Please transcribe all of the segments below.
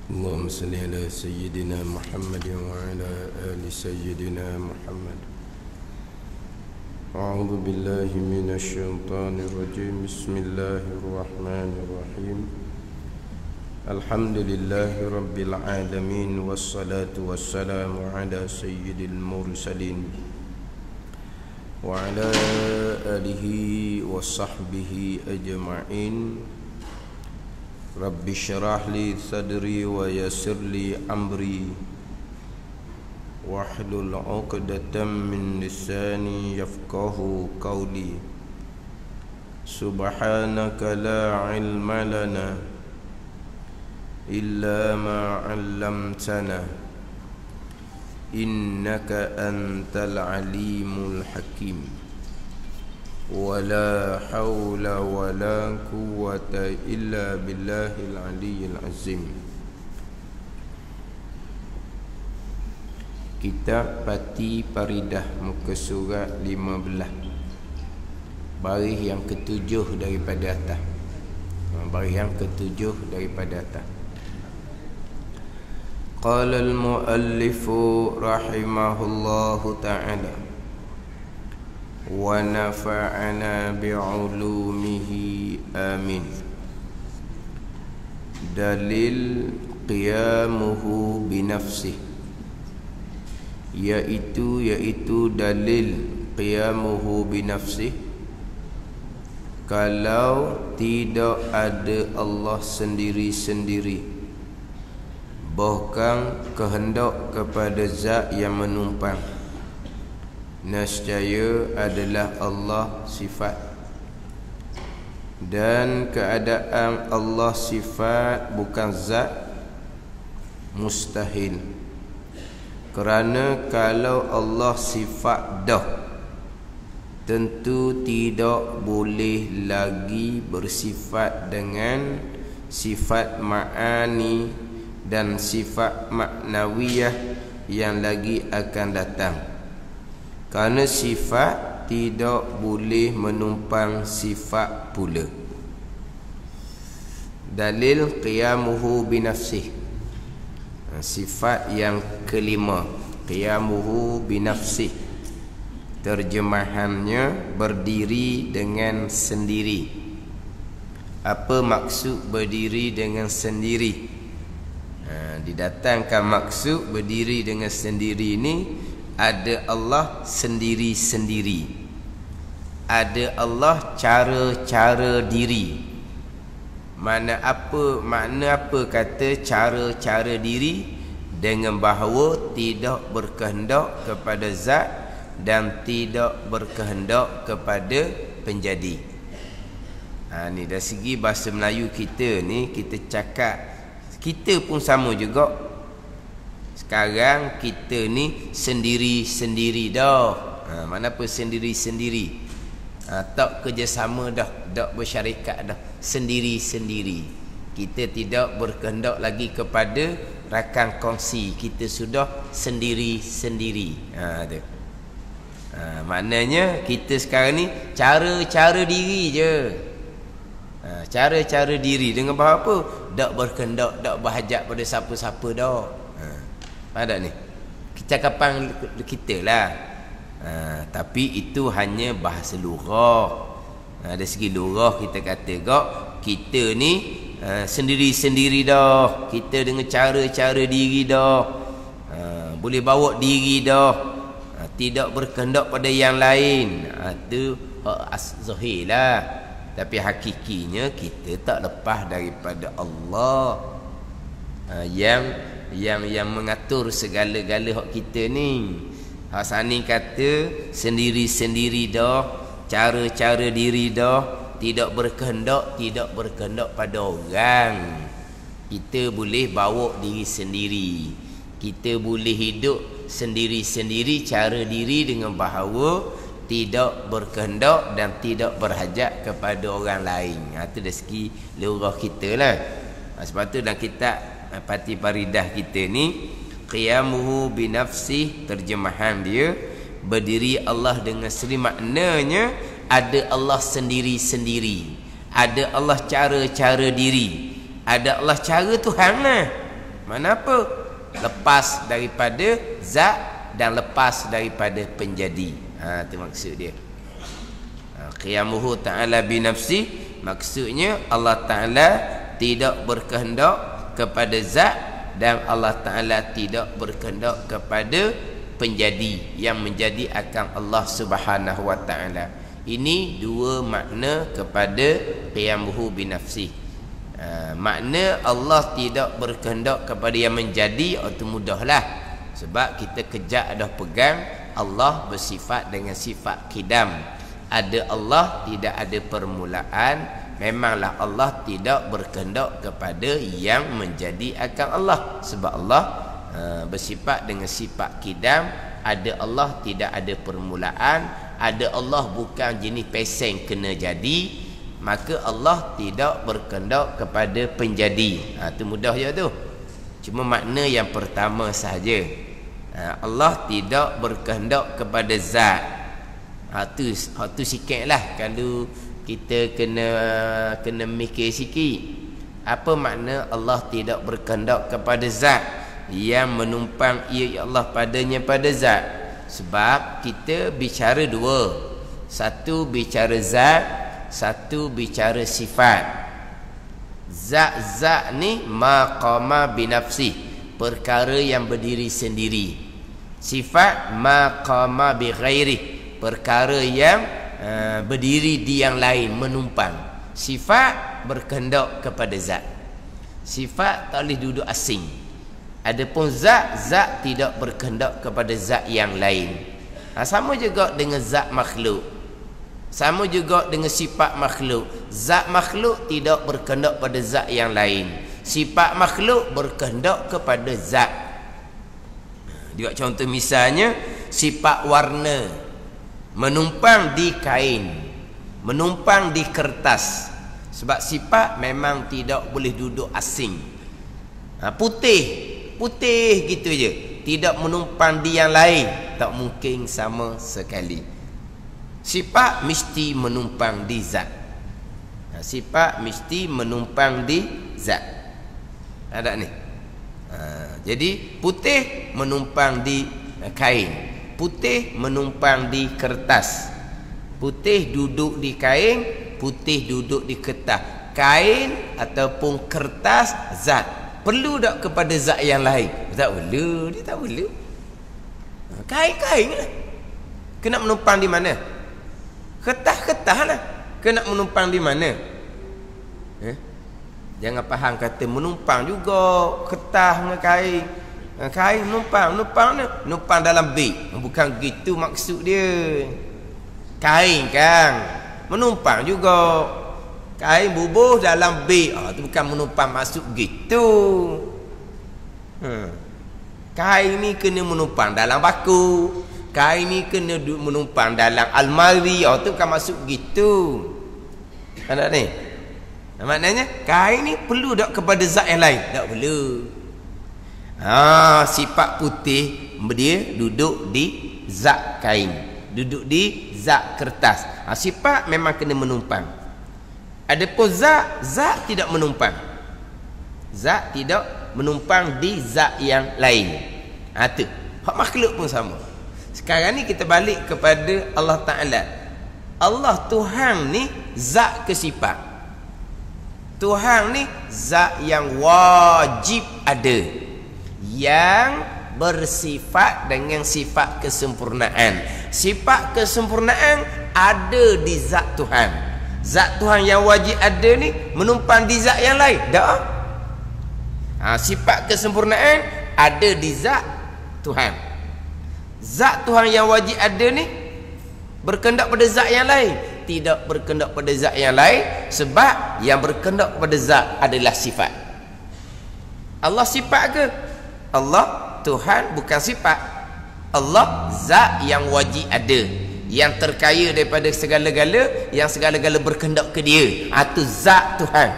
اللهم صل على سيدنا محمد وعلى آل سيدنا محمد. أعوذ بالله من الشيطان الرجيم. بسم الله الرحمن الرحيم. الحمد لله رب العالمين، والصلاة والسلام على سيد المرسلين وعلى آله وصحبه أجمعين. رب اشرح لي صدري ويسر لي أمري واحلل عقدة من لساني يفقه قولي. سبحانك لا علم لنا إلا ما علمتنا إنك أنت العليم الحكيم. ولا حول ولا قوة إلا بالله العلي العظيم. Kitab Pati Paridah, muka surat 15, baris yang ketujuh daripada atas. Baris yang ketujuh daripada atas. Qala al-muallifu rahimahullahu ta'ala wa nafa'ana bi'ulumihi amin. Dalil qiyamuhu binafsih, yaitu dalil qiyamuhu binafsih, kalau tidak ada Allah sendiri-sendiri, bahkan kehendak kepada zat yang menumpang, nescaya adalah Allah sifat, dan keadaan Allah sifat bukan zat mustahil. Kerana kalau Allah sifat dah, tentu tidak boleh lagi bersifat dengan sifat ma'ani dan sifat maknawiyah yang lagi akan datang. Kerana sifat tidak boleh menumpang sifat pula. Dalil qiyamuhu binafsih, sifat yang kelima, qiyamuhu binafsih, terjemahannya berdiri dengan sendiri. Apa maksud berdiri dengan sendiri? Didatangkan maksud berdiri dengan sendiri ini, ada Allah sendiri-sendiri, ada Allah cara-cara diri. Makna apa kata cara-cara diri? Dengan bahawa tidak berkehendak kepada zat dan tidak berkehendak kepada penjadi. Ni dari segi bahasa Melayu kita ni, kita cakap, kita pun sama juga. Sekarang kita ni sendiri-sendiri dah. Mana apa sendiri-sendiri? Tak kerjasama dah, tak bersyarikat dah, sendiri-sendiri. Kita tidak berkehendak lagi kepada rakan kongsi, kita sudah sendiri-sendiri. Maknanya kita sekarang ni cara-cara diri je. Cara-cara diri dengan apa? Tak berkehendak, tak berhajat pada siapa-siapa dah. Ada ni cakapan kita lah. Tapi itu hanya bahasa lurah. Dari segi lurah kita kata kok, kita ni sendiri-sendiri dah. Kita dengan cara-cara diri dah, boleh bawa diri dah, tidak berkehendak pada yang lain. Itu az-zahir lah. Tapi hakikinya kita tak lepas daripada Allah yang mengatur segala-gala hak kita ni. Hak sani kata sendiri-sendiri dah, cara-cara diri dah, tidak berkehendak pada orang. Kita boleh bawa diri sendiri, kita boleh hidup sendiri-sendiri, cara diri dengan bahawa tidak berkehendak dan tidak berhajat kepada orang lain. Itu dari segi lurah kita lah. Sebab tu dalam kitab Pati Paridah kita ni, qiyamuhu binafsih, terjemahan dia berdiri Allah dengan sendiri. Maknanya ada Allah sendiri-sendiri, ada Allah cara-cara diri, ada Allah cara Tuhan lah. Mana apa? Lepas daripada zat dan lepas daripada penjadi. Itu maksud dia. Qiyamuhu ta'ala binafsi, maksudnya Allah Ta'ala tidak berkehendak kepada zat dan Allah Ta'ala tidak berkehendak kepada penjadi yang menjadi akan Allah Subhanahu wa Ta'ala. Ini dua makna kepada qiyamuhu binafsi. Makna Allah tidak berkehendak kepada yang menjadi, itu mudahlah. Sebab kita kejap dah pegang Allah bersifat dengan sifat qidam. Ada Allah, tidak ada permulaan. Memanglah Allah tidak berkehendak kepada yang menjadi akan Allah. Sebab Allah bersifat dengan sifat qidam. Ada Allah, tidak ada permulaan. Ada Allah bukan jenis peseng kena jadi. Maka Allah tidak berkehendak kepada penjadi. Itu mudah je tu. Cuma makna yang pertama sahaja. Allah tidak berkehendak kepada zat. Tu sikit lah. Kalau kita kena mikir sikit. Apa makna Allah tidak berkehendak kepada zat yang menumpang ia Allah padanya pada zat? Sebab kita bicara dua. Satu bicara zat, satu bicara sifat. Zat-zat ni maqama binafsi, perkara yang berdiri sendiri. Sifat maqama bi ghairi, perkara yang berdiri di yang lain, menumpang. Sifat berkehendak kepada zat. Sifat tak boleh duduk asing. Adapun zat tidak berkehendak kepada zat yang lain. Sama juga dengan zat makhluk. Sama juga dengan sifat makhluk. Zat makhluk tidak berkehendak pada zat yang lain. Sifat makhluk berkehendak kepada zat. Juga contoh misalnya sifat warna, menumpang di kain, menumpang di kertas. Sebab sifat memang tidak boleh duduk asing. Putih gitu je, tidak menumpang di yang lain, tak mungkin sama sekali. Sifat mesti menumpang di zat. Sifat mesti menumpang di zat. Ada ni. Jadi putih menumpang di kain, putih menumpang di kertas, putih duduk di kain, putih duduk di kertas. Kain ataupun kertas zat. Perlu tak kepada zat yang lain? Tak perlu, dia tak perlu. Kain-kain lah. Kena menumpang di mana? Kertas-kertas lah. Kena menumpang di mana? Jangan faham kata menumpang juga kertas dengan kain. Kain menumpang ni, menumpang dalam beg. Bukan gitu maksud dia. Kain kan menumpang juga. Kain bubuh dalam beg. Itu bukan menumpang maksud gitu. Kain ni kena menumpang dalam baku. Kain ni kena menumpang dalam almari. Itu bukan maksud gitu. Ada ni. Maknanya kain ni perlu tak kepada zat yang lain? Tak perlu. Sifat putih dia duduk di zat kain, duduk di zat kertas. Sifat memang kena menumpang. Adapun zat tidak menumpang. Zat tidak menumpang di zat yang lain. Tu hak makhluk pun sama. Sekarang ni kita balik kepada Allah Ta'ala. Allah Tuhan ni zat ke sifat? Tuhan ni zat yang wajib ada, yang bersifat dengan sifat kesempurnaan. Sifat kesempurnaan ada di zat Tuhan. Zat Tuhan yang wajib ada ni menumpang di zat yang lain? Tak. Sifat kesempurnaan ada di zat Tuhan. Zat Tuhan yang wajib ada ni berkehendak pada zat yang lain? Tidak berkehendak pada zat yang lain. Sebab yang berkehendak pada zat adalah sifat. Allah sifat ke? Allah Tuhan bukan sifat. Allah zat yang wajib ada, yang terkaya daripada segala-gala, yang segala-gala berkehendak ke dia. Itu zat Tuhan.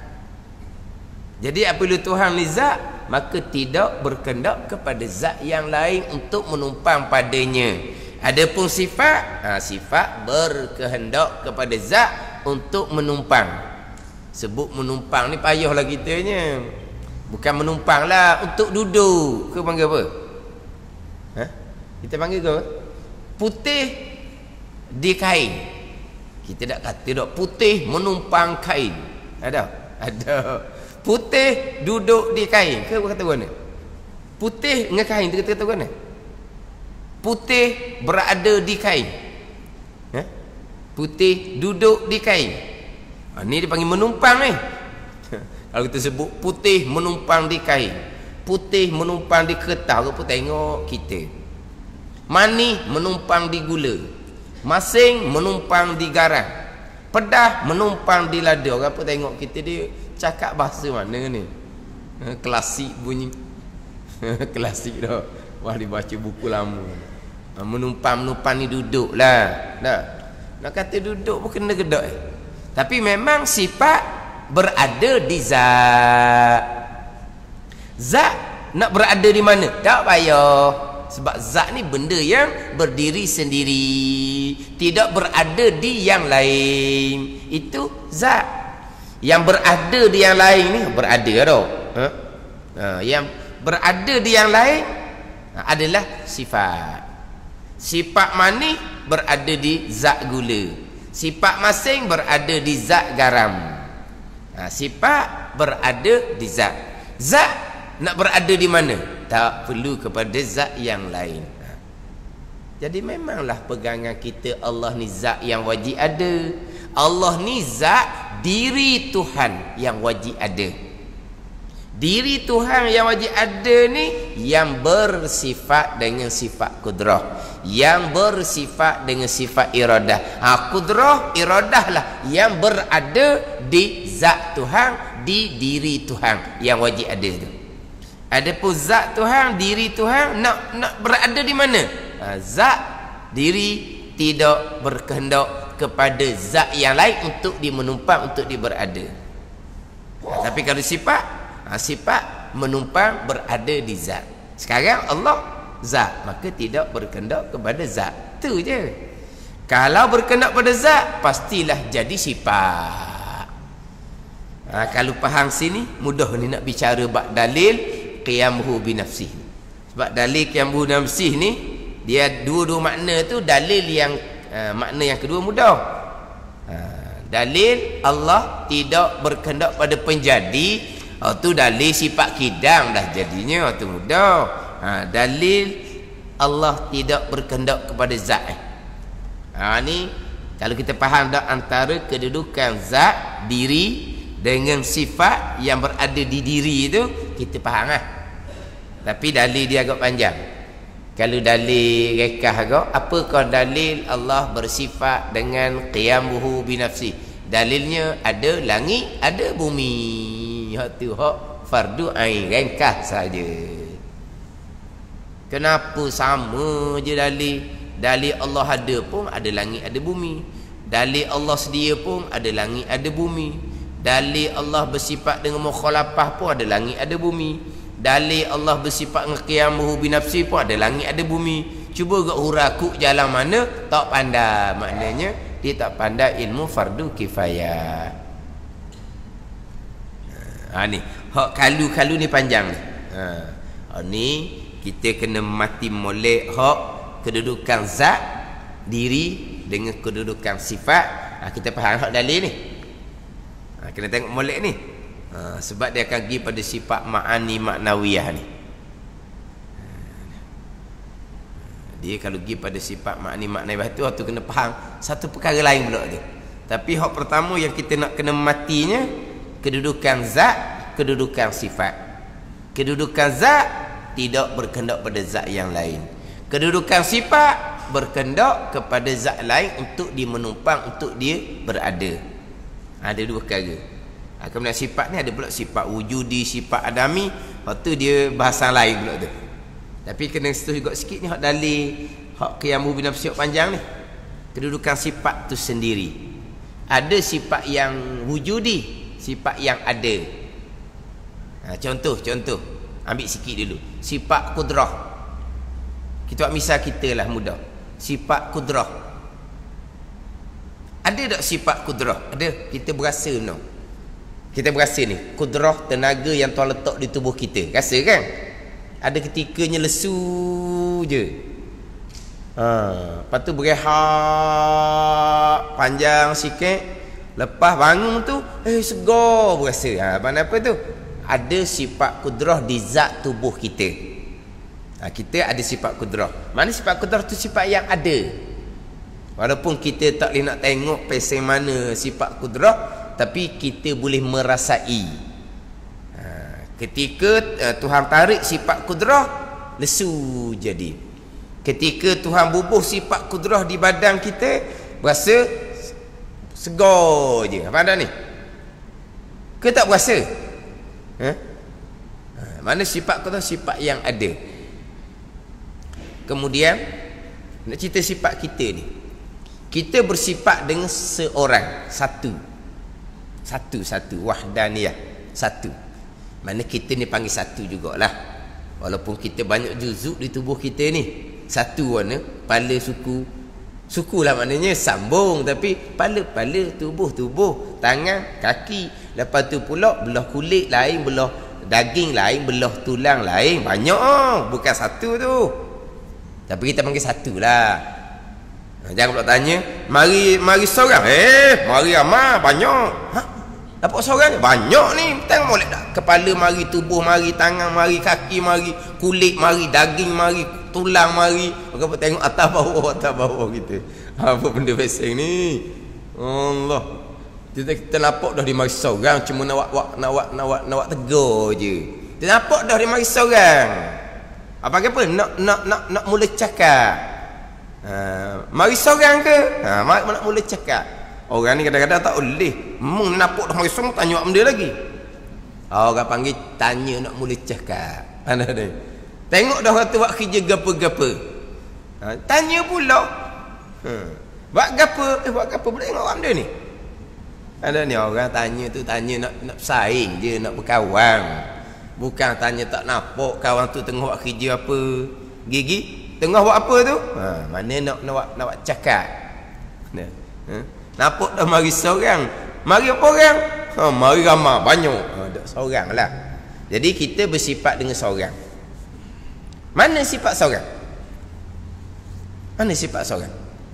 Jadi apabila Tuhan ni zat, maka tidak berkehendak kepada zat yang lain untuk menumpang padanya. Adapun sifat, sifat berkehendak kepada zat untuk menumpang. Sebut menumpang ni payahlah kitanya. Bukan menumpang lah, untuk duduk. Kau panggil apa? Ha? Kita panggil kau putih di kain. Kita tak kata dok putih menumpang kain. Ada? Ada. Putih duduk di kain. Kau kata mana? Putih dengan kain tu kata mana? Putih berada di kain. Ha? Putih duduk di kain. Ni dia panggil menumpang ni. Kalau kita sebut putih menumpang di kain, putih menumpang di kertas, apa tengok kita. Manis menumpang di gula, masing menumpang di garam, pedas menumpang di lada. Orang apa tengok kita, dia cakap bahasa mana ni? Klasik bunyi. Klasik dah. Wah, dibaca buku lama. Menumpang-menumpang ni duduk lah. Dah. Nak kata duduk pun kena gedok. Tapi memang sifat berada di zat. Zat nak berada di mana? Tak payah. Sebab zat ni benda yang berdiri sendiri, tidak berada di yang lain. Itu zat. Yang berada di yang lain ni berada tau. Yang berada di yang lain adalah sifat. Sifat manis berada di zat gula, sifat masing berada di zat garam. Sifat berada di zat. Zat nak berada di mana? Tak perlu kepada zat yang lain. Jadi memanglah pegangan kita, Allah ni zat yang wajib ada. Allah ni zat diri Tuhan yang wajib ada. Diri Tuhan yang wajib ada ni yang bersifat dengan sifat kudrah, yang bersifat dengan sifat iradah. Kudrah, iradah lah yang berada di zat Tuhan, di diri Tuhan yang wajib ada tu. Adapun zat Tuhan, diri Tuhan nak berada di mana? Zat diri tidak berkehendak kepada zat yang lain untuk dimenumpang, untuk diberada. Tapi kalau sifat, sifat menumpang berada di zat. Sekarang Allah zat, maka tidak berkehendak kepada zat. Tu je. Kalau berkehendak pada zat, pastilah jadi sifat. Kalau faham sini, mudah ni nak bicara bab dalil qiyamuhu binafsih. Sebab dalil qiyamuhu binafsih ni, dia dua-dua makna tu. Dalil yang makna yang kedua mudah. Dalil Allah tidak berkehendak pada penjadi, tu dalil sifat kidam dah jadinya, tu mudah. Dalil Allah tidak berkehendak kepada zat. Ni kalau kita faham dah antara kedudukan zat diri dengan sifat yang berada di diri itu, kita faham lah. Tapi dalil dia agak panjang. Kalau dalil rekah agak, apakah dalil Allah bersifat dengan qiyamuhu binafsi? Dalilnya ada langit, ada bumi. Hak tu hak fardu ain, ringkas saja. Kenapa sama je dalil? Dalil Allah ada pun ada langit, ada bumi. Dalil Allah sedia pun ada langit, ada bumi. Dalil Allah bersifat dengan mukhalafah pun ada langit, ada bumi. Dalil Allah bersifat dengan qiyamuhu binafsi pun ada langit, ada bumi. Cuba gak huraku jalan mana? Tak pandai. Maknanya dia tak pandai ilmu fardu kifayah. Ni hak kalu-kalu ni panjang ni. Ni kita kena mati molek hak kedudukan zat diri dengan kedudukan sifat. Kita faham hak dalil ni. Kena tengok molek ni. Sebab dia akan pergi pada sifat ma'ani maknawiyah ni. Dia kalau pergi pada sifat ma'ani maknawiyah tu kena faham satu perkara lain pula tu. Tapi hak pertama yang kita nak kena matinya, kedudukan zat, kedudukan sifat. Kedudukan zat tidak berkehendak pada zat yang lain. Kedudukan sifat berkehendak kepada zat lain untuk dimenumpang, untuk dia berada. Ada dua perkara. Kemudian sifat ni ada pula sifat wujudi, sifat adami. Waktu dia bahasa lain pula tu. Tapi kena setuju juga sikit ni hak dalil hak qiyamuhu binafsi panjang ni. Kedudukan sifat tu sendiri. Ada sifat yang wujudi, sifat yang ada. Contoh ambil sikit dulu. Sifat kudrah. Kita buat misal kita lah mudah. Sifat kudrah. Ada tak sifat kudrah? Ada. Kita berasa no. Kita berasa ni, kudrah tenaga yang Tuhan letak di tubuh kita. Rasa kan? Ada ketikanya lesu je. Lepas tu berehat panjang sikit. Lepas bangun tu, segar berasa. Mana apa tu? Ada sifat kudrah di zat tubuh kita. Kita ada sifat kudrah. Mana sifat kudrah tu sifat yang ada. Walaupun kita tak boleh nak tengok pesen mana sifat kudrah, tapi kita boleh merasai. Ketika Tuhan tarik sifat kudrah, lesu jadi. Ketika Tuhan bubuh sifat kudrah di badan kita, berasa segar je. Apa anda ni? Ke tak berasa? Mana sifat kudrah? Sifat yang ada. Kemudian nak cerita sifat kita ni. Kita bersifat dengan seorang, satu, wahdaniyah, satu. Mana kita ni panggil satu jugalah. Walaupun kita banyak juzuk di tubuh kita ni. Satu mana? Kepala, suku. Suku lah maknanya sambung, tapi kepala, tubuh, tangan, kaki. Lepas tu pula belah kulit lain, belah daging lain, belah tulang lain. Banyak, bukan satu tu. Tapi kita panggil satu lah. Jangan pula tanya, mari seorang. Mari ramai, banyak. Dapat seorang banyak ni. Tengok boleh tak? Kepala mari, tubuh mari, tangan mari, kaki mari, kulit mari, daging mari, tulang mari. Maka tengok atas bawah kita. Apa benda pesing ni? Allah. Kita nampak dah di mari seorang, cuma nak tegur je. Kita nampak dah di mari seorang. Apa nak mula cakap. Mari seorang ke? Nak mula cakap. Orang ni kadang-kadang tak boleh. Nampak dah mari seorang, tanya benda lagi. Orang panggil tanya nak mula cakap. Mana ni? Tengok dah kata buat kerja gapa-gapa. Tanya pula. Buat gapa? Buat gapa pula tengok orang dia ni. Ada ni orang tanya tu, tanya nak bersaing je, nak berkawan. Bukan tanya tak nampak kawan tu tengah buat kerja apa. Gigi tengah buat apa tu? Mana nak buat cakap. Nampak dah mari seorang. Mari apa orang? Mari ramai, banyak. Tak seorang lah. Jadi kita bersifat dengan seorang. Mana sifat seorang? Mana sifat seorang?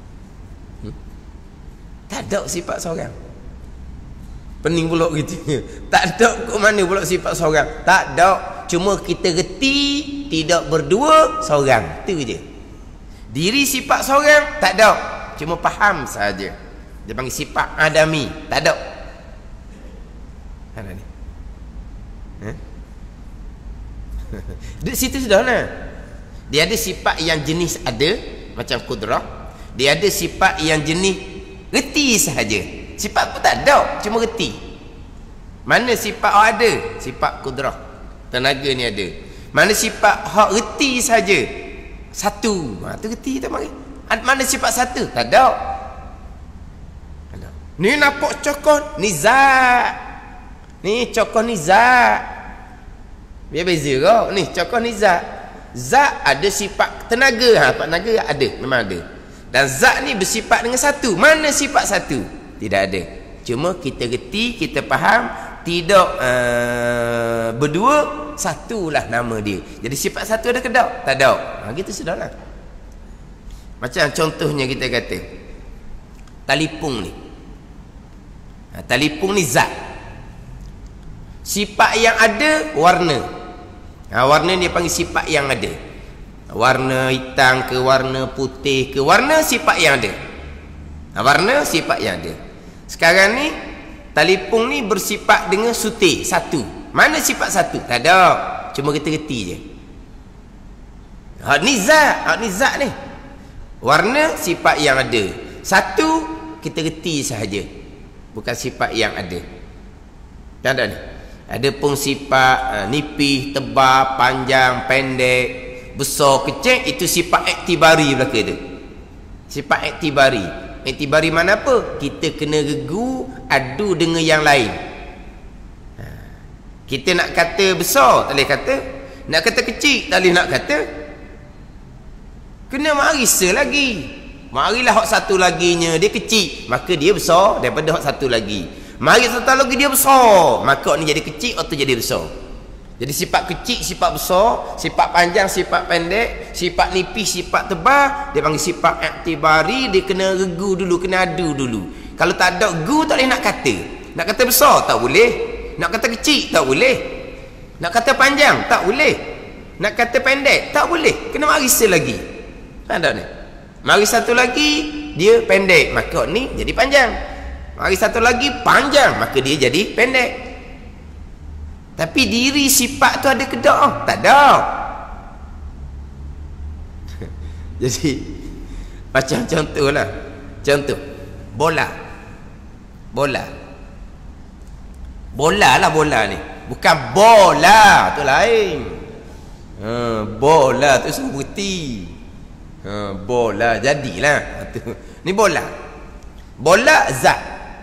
Tak ada sifat seorang. Pening pula gitu. Tak ada ke mana pula sifat seorang. Tak ada. Cuma kita reti tidak berdua seorang. Itu je. Diri sifat seorang tak ada. Cuma faham saja. Dia panggil sifat adami. Tak ada. Ada ni. Di situ sudah lah. Dia ada sifat yang jenis ada, macam kudrah. Dia ada sifat yang jenis reti sahaja. Sifat pun tak ada, cuma reti. Mana sifat hak ada? Sifat kudrah, tenaga ni ada. Mana sifat hak reti sahaja? Satu. Tu reti tu mari. Mana sifat satu? Tak ada. Ni nampak cokoh ni zat. Ni cokoh ni zat. Biar beza kau. Ni cokoh ni zat. Zat ada sifat tenaga. Tenaga ada, memang ada. Dan zat ni bersifat dengan satu. Mana sifat satu? Tidak ada. Cuma kita reti, kita faham. Tidak berdua, satulah nama dia. Jadi sifat satu ada ke tak? Tak ada. Gitu sudahlah. Macam contohnya kita kata talipung ni. Talipung ni zat. Sifat yang ada warna. Warna ni panggil sifat yang ada. Warna hitam ke warna putih ke, warna sifat yang ada. Warna sifat yang ada. Sekarang ni talipung ni bersifat dengan sutir satu. Mana sifat satu? Tak ada. Cuma kita reti je. Hak ni zat ni. Warna sifat yang ada. Satu kita reti sahaja. Bukan sifat yang ada. Tak ada ni. Ada pun sifat nipis, tebal, panjang, pendek, besar, kecil, itu sifat iktibari belaka tu. Sifat iktibari. Iktibari mana apa? Kita kena regu adu dengan yang lain. Kita nak kata besar, tak boleh kata. Nak kata kecil, tak boleh nak kata. Kena marisa lagi. Marilah hak satu laginya dia kecil, maka dia besar daripada hak satu lagi. Mari satu lagi dia besar, maka ni jadi kecil atau jadi besar. Jadi sifat kecil, sifat besar, sifat panjang, sifat pendek, sifat nipis, sifat tebal, dia panggil sifat iktibari. Dia kena regu dulu, kena adu dulu. Kalau tak ada gu, tak boleh nak kata. Nak kata besar tak boleh, nak kata kecil tak boleh, nak kata panjang tak boleh, nak kata pendek tak boleh. Kena marisa lagi. Faham tak ni? Mari satu lagi dia pendek, maka ni jadi panjang. Mari satu lagi panjang, maka dia jadi pendek. Tapi diri sifat tu ada ke tak? Tak ada. Jadi macam contohlah. Contoh bola. Bola lah bola ni. Bukan bola tu lain. Bola tu sebuti. Bola jadilah tu. Ni bola. Bola zat.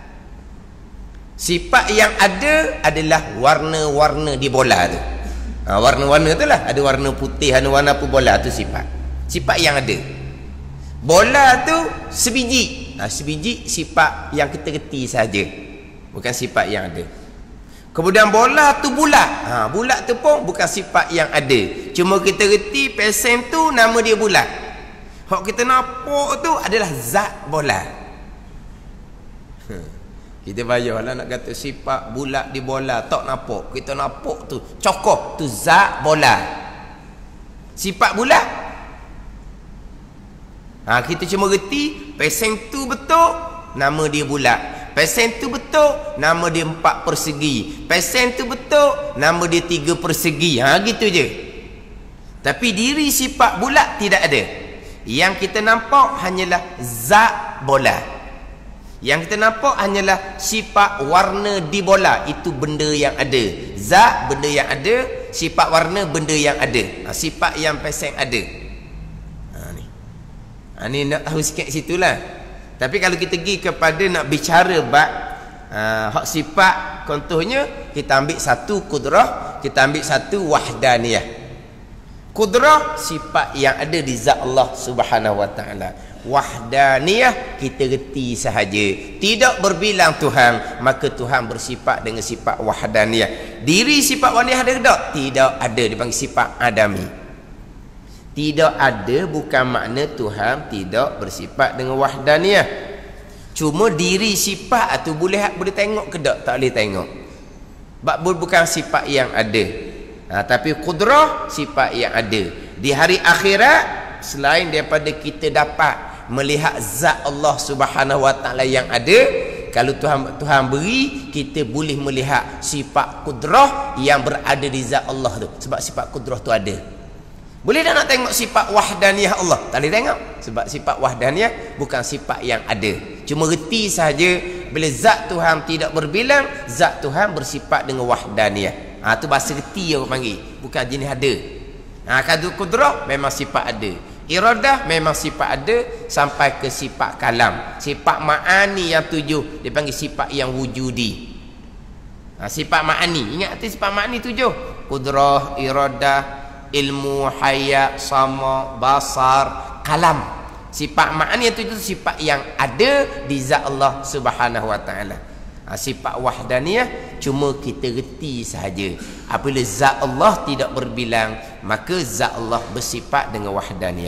Sifat yang ada adalah warna-warna di bola tu. Warna-warna tu lah. Ada warna putih, ada warna apa, bola tu sifat. Sifat yang ada. Bola tu sebiji. Sebiji sifat yang kita reti saja. Bukan sifat yang ada. Kemudian bola tu bulat. Bulat tu pun bukan sifat yang ada. Cuma kita reti pesen tu nama dia bulat. Hak kita nampak tu adalah zat bola. Kita bayarlah nak kata sifat bulat di bola, tak nampak. Kita nampak tu cokoh, tu zat bola. Sifat bulat. Kita cuma reti pesen tu betul, nama dia bulat. Pesen tu betul, nama dia 4 persegi. Pesen tu betul, nama dia 3 persegi. Gitu je. Tapi diri sifat bulat tidak ada. Yang kita nampak hanyalah zat bola. Yang kita nampak hanyalah sifat warna di bola. Itu benda yang ada. Zat benda yang ada, sifat warna benda yang ada. Sifat yang pesen ada. Ni nak tahu sikit situlah. Tapi kalau kita pergi kepada nak bicara bab hak sifat, contohnya kita ambil satu kudrah, kita ambil satu wahdaniyah. Kudrah sifat yang ada di zat Allah Subhanahu wa taala. Wahdaniyah kita reti sahaja, tidak berbilang Tuhan, maka Tuhan bersifat dengan sifat wahdaniyah. Diri sifat wahdaniyah ada tak? Tidak ada, dipanggil sifat adami. Tidak ada bukan makna Tuhan tidak bersifat dengan wahdaniyah. Cuma diri sifat tu boleh tengok ke tak? Tak boleh tengok. Sebab bukan sifat yang ada. Tapi kudrah sifat yang ada. Di hari akhirat, selain daripada kita dapat melihat zat Allah Subhanahu wa taala yang ada, kalau Tuhan beri, kita boleh melihat sifat kudrah yang berada di zat Allah tu. Sebab sifat kudrah tu ada. Boleh tak nak tengok sifat wahdaniyah Allah? Tak boleh tengok. Sebab sifat wahdaniyah bukan sifat yang ada. Cuma reti sahaja bila zat Tuhan tidak berbilang, zat Tuhan bersifat dengan wahdaniyah. Tu bahasa reti orang panggil, bukan jenis ada. Kalau kudrah memang sifat ada. Iradah memang sifat ada sampai ke sifat kalam. Sifat ma'ani yang 7 dipanggil sifat yang wujudi. Sifat ma'ani, ingat arti sifat ma'ani 7. Kudrah, iradah, ilmu, hayat, sama, basar, kalam. Sifat ma'ani yang 7 sifat yang ada di zat Allah Subhanahu wa taala. Sifat wahdaniyah cuma kita reti sahaja. Apabila zat Allah tidak berbilang, maka zat Allah bersifat dengan wahdaniyah.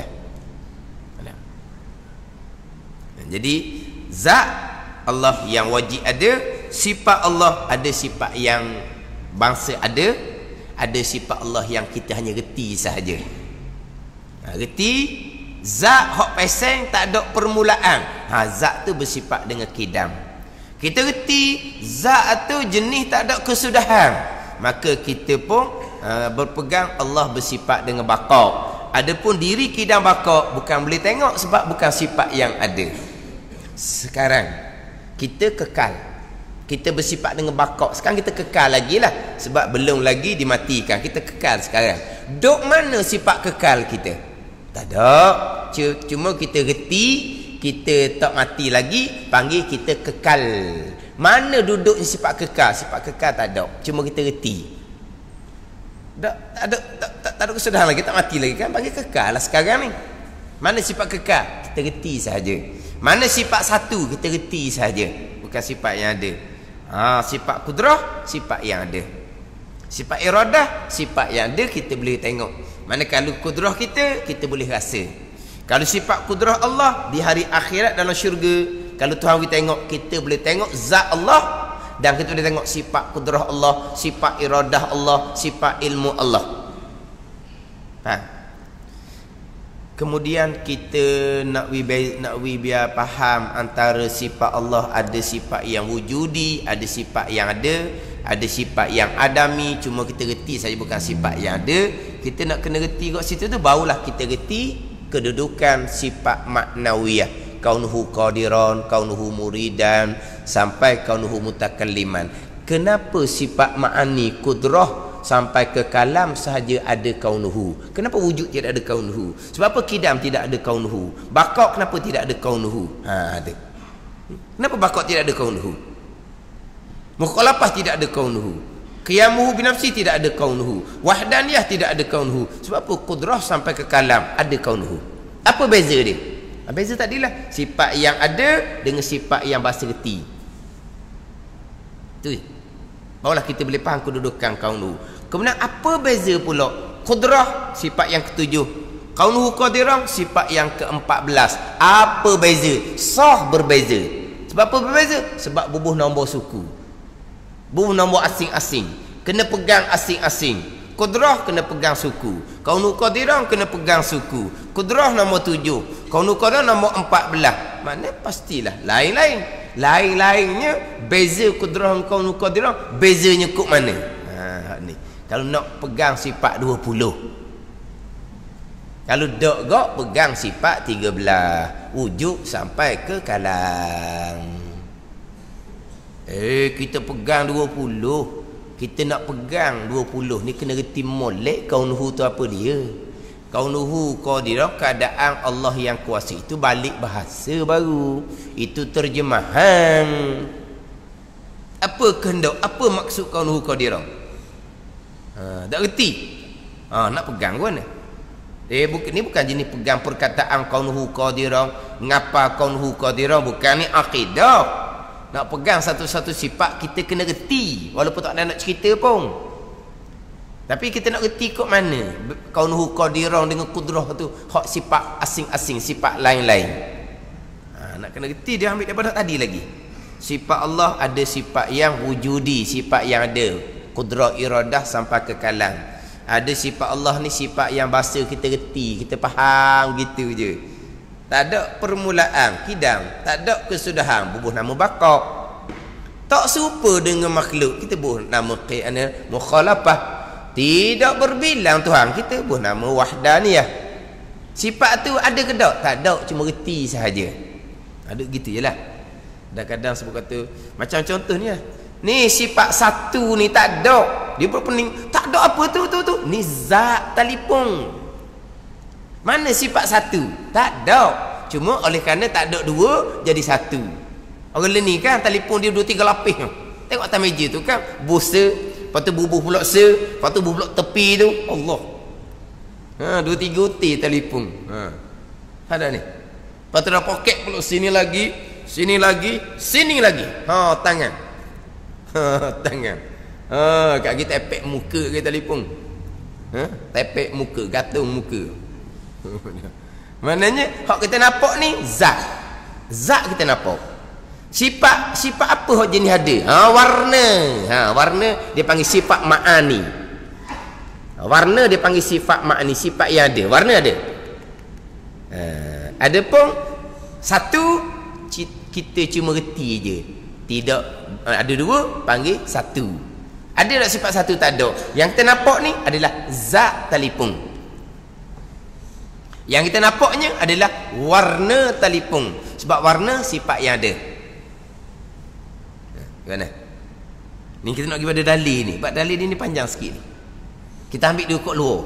Jadi zat Allah yang wajib ada, sifat Allah ada, sifat yang bangsa ada sifat Allah yang kita hanya reti sahaja. Reti zat hak pesen tak ada permulaan. Zat tu bersifat dengan kidam. Kita reti zat tu jenis tak ada kesudahan, maka kita pun berpegang Allah bersifat dengan baqa. Adapun diri kidam baqa bukan boleh tengok sebab bukan sifat yang ada. Sekarang kita kekal, kita bersifat dengan baqa. Sekarang kita kekal lagi lah, sebab belum lagi dimatikan. Kita kekal sekarang. Duk mana sifat kekal kita? Tak ada. Cuma kita reti kita tak mati lagi, panggil kita kekal. Mana duduk sifat kekal? Sifat kekal tak ada, cuma kita reti. Tak ada kesudahan lagi, tak mati lagi kan, panggil kekal lah sekarang ni. Mana sifat kekal? Kita reti sahaja. Mana sifat satu? Kita reti sahaja, bukan sifat yang ada. Sifat kudrah, sifat yang ada. Sifat iradah, sifat yang ada kita boleh tengok. Mana kalau kudrah kita boleh rasa. Kalau sifat kudrah Allah di hari akhirat dalam syurga, kalau Tuhan kita tengok, kita boleh tengok zat Allah, dan kita boleh tengok sifat kudrah Allah, sifat iradah Allah, sifat ilmu Allah. Kemudian kita nak biar faham antara sifat Allah, ada sifat yang wujudi, ada sifat yang ada sifat yang adami. Cuma kita reti saja, bukan sifat yang ada. Kita nak kena reti kat situ tu, barulah kita reti kedudukan sifat maknawiyah. Kaunuhu qadiran, kaunuhu muridan, sampai kaunuhu mutakalliman. Kenapa sifat ma'ani kudrah sampai ke kalam sahaja ada kaunuhu? Kenapa wujud tidak ada kaunuhu? Sebab apa kidam tidak ada kaunuhu? Baqa' kenapa tidak ada kaunuhu? Ada. Kenapa baqa' tidak ada kaunuhu? Mukhalafah tidak ada kaunuhu. Qiyamuhu binafsi tidak ada kaunuhu. Wahdaniyah tidak ada kaunuhu. Sebab apa kudrah sampai ke kalam ada kaunuhu? Apa beza dia? Beza tadilah sifat yang ada dengan sifat yang bahasa reti. Tu. Barulah kita boleh faham kedudukan kaunuhu. Kemudian apa beza pula kudrah, sifat yang ketujuh, kaunuhu qadirah, sifat yang ke-14. Apa beza? Sah berbeza. Sebab apa berbeza? Sebab bubuh nombor suku, bubuh nombor asing-asing, kena pegang asing-asing. Kudrah kena pegang suku, kaunuhu qadirah kena pegang suku. Kudrah nombor 7, kaunuhu qadirah nombor 14. Maknanya pastilah lain-lain. Lain-lainnya beza kudrah dan kaunuhu qadirah, bezanya kok mana? Ni kalau nak pegang sifat 20, kalau dok gok pegang sifat 13, wujud sampai ke kalam. Kita pegang 20, kita nak pegang 20 ni kena reti molek kaunuhu tu apa dia. Kaunuhu qadirah, keadaan Allah yang kuasa, itu balik bahasa baru, itu terjemahan. Apa kehendak, apa maksud kaunuhu qadirah? Tak reti. Nak pegang ke mana? Ni bukan jenis pegang perkataan kaunuhu qadirah, ngapa kaunuhu qadirah, bukan ni akidah. Nak pegang satu-satu sifat kita kena reti, walaupun tak ada nak cerita pun. Tapi kita nak reti kok mana kaunuhu qadirah dengan kudrah tu, hak sifat asing-asing, sifat lain-lain. Nak kena reti, dia ambil daripada tadi lagi. Sifat Allah ada sifat yang wujudi, sifat yang ada, kudrah iradah sampai ke kalam. Ada sifat Allah ni sifat yang bahasa kita reti, kita faham gitu je. Tak ada permulaan, kidam, tak ada kesudahan, bubuh nama baqa'. Tak serupa dengan makhluk, kita bubuh nama qiyana mukhalafah. Tidak berbilang Tuhan, kita bubuh nama wahdaniyah. Sifat tu ada ke tak? Tak ada, cuma reti sahaja. Ada gitu je lah. Kadang-kadang sebut kata, macam contoh ni lah, ni sifat satu ni tak ada. Dia berpening, tak ada apa tu. Ni zat telefon. Mana sifat satu? Tak ada. Cuma oleh kerana tak ada dua, jadi satu. Orang lain ni kan, telefon dia 2-3 lapis. Tengok atas meja tu kan, busa, lepas tu bubuh pulak lepas tu bubuh pulak tepi tu. Allah. 2-3 utir telefon. Ada ni. Lepas tu dah poket pulak sini lagi, sini lagi, sini lagi. Tangan. Tangan. Kat kita tepek muka ke telefon. Tepek muka, gantung muka. Maknanya hak kita nampak ni zat. Zat kita nampak. Sifat apa hak jenis ada? Warna. Warna dia panggil sifat ma'ani. Warna dia panggil sifat ma'ani, sifat yang ada. Warna ada. Ada pun satu kita cuma reti je. Tidak ada dua, panggil satu. Ada tak sifat satu? Tak ada. Yang kita nampak ni adalah zat telefon. Yang kita nampaknya adalah warna telefon. Sebab warna sifat yang ada. Mana? Ni kita nak pergi pada dalil ni. Sebab dalil ni panjang sikit ni. Kita ambil dua kot luar.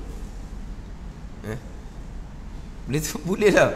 Boleh tu? Boleh lah.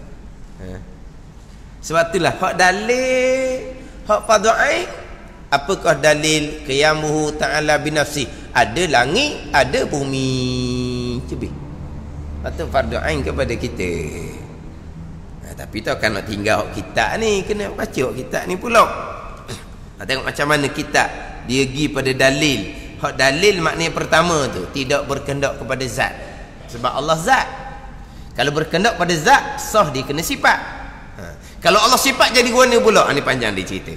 Sebab itulah hak dalil, hak fadha'in. Apakah dalil qiyamuhu ta'ala binafsi? Ada langit, ada bumi. Cubik. Patut fardu ain kepada kita. Tapi tak kan nak tinggal kitab ni, kena baca kitab ni pula. Tengok macam mana kitab dia pergi pada dalil. Hak dalil maknanya pertama tu tidak berkehendak kepada zat. Sebab Allah zat. Kalau berkehendak pada zat, sah dia kena sifat. Kalau Allah sifat jadi guna pula. Ini panjang dia cerita.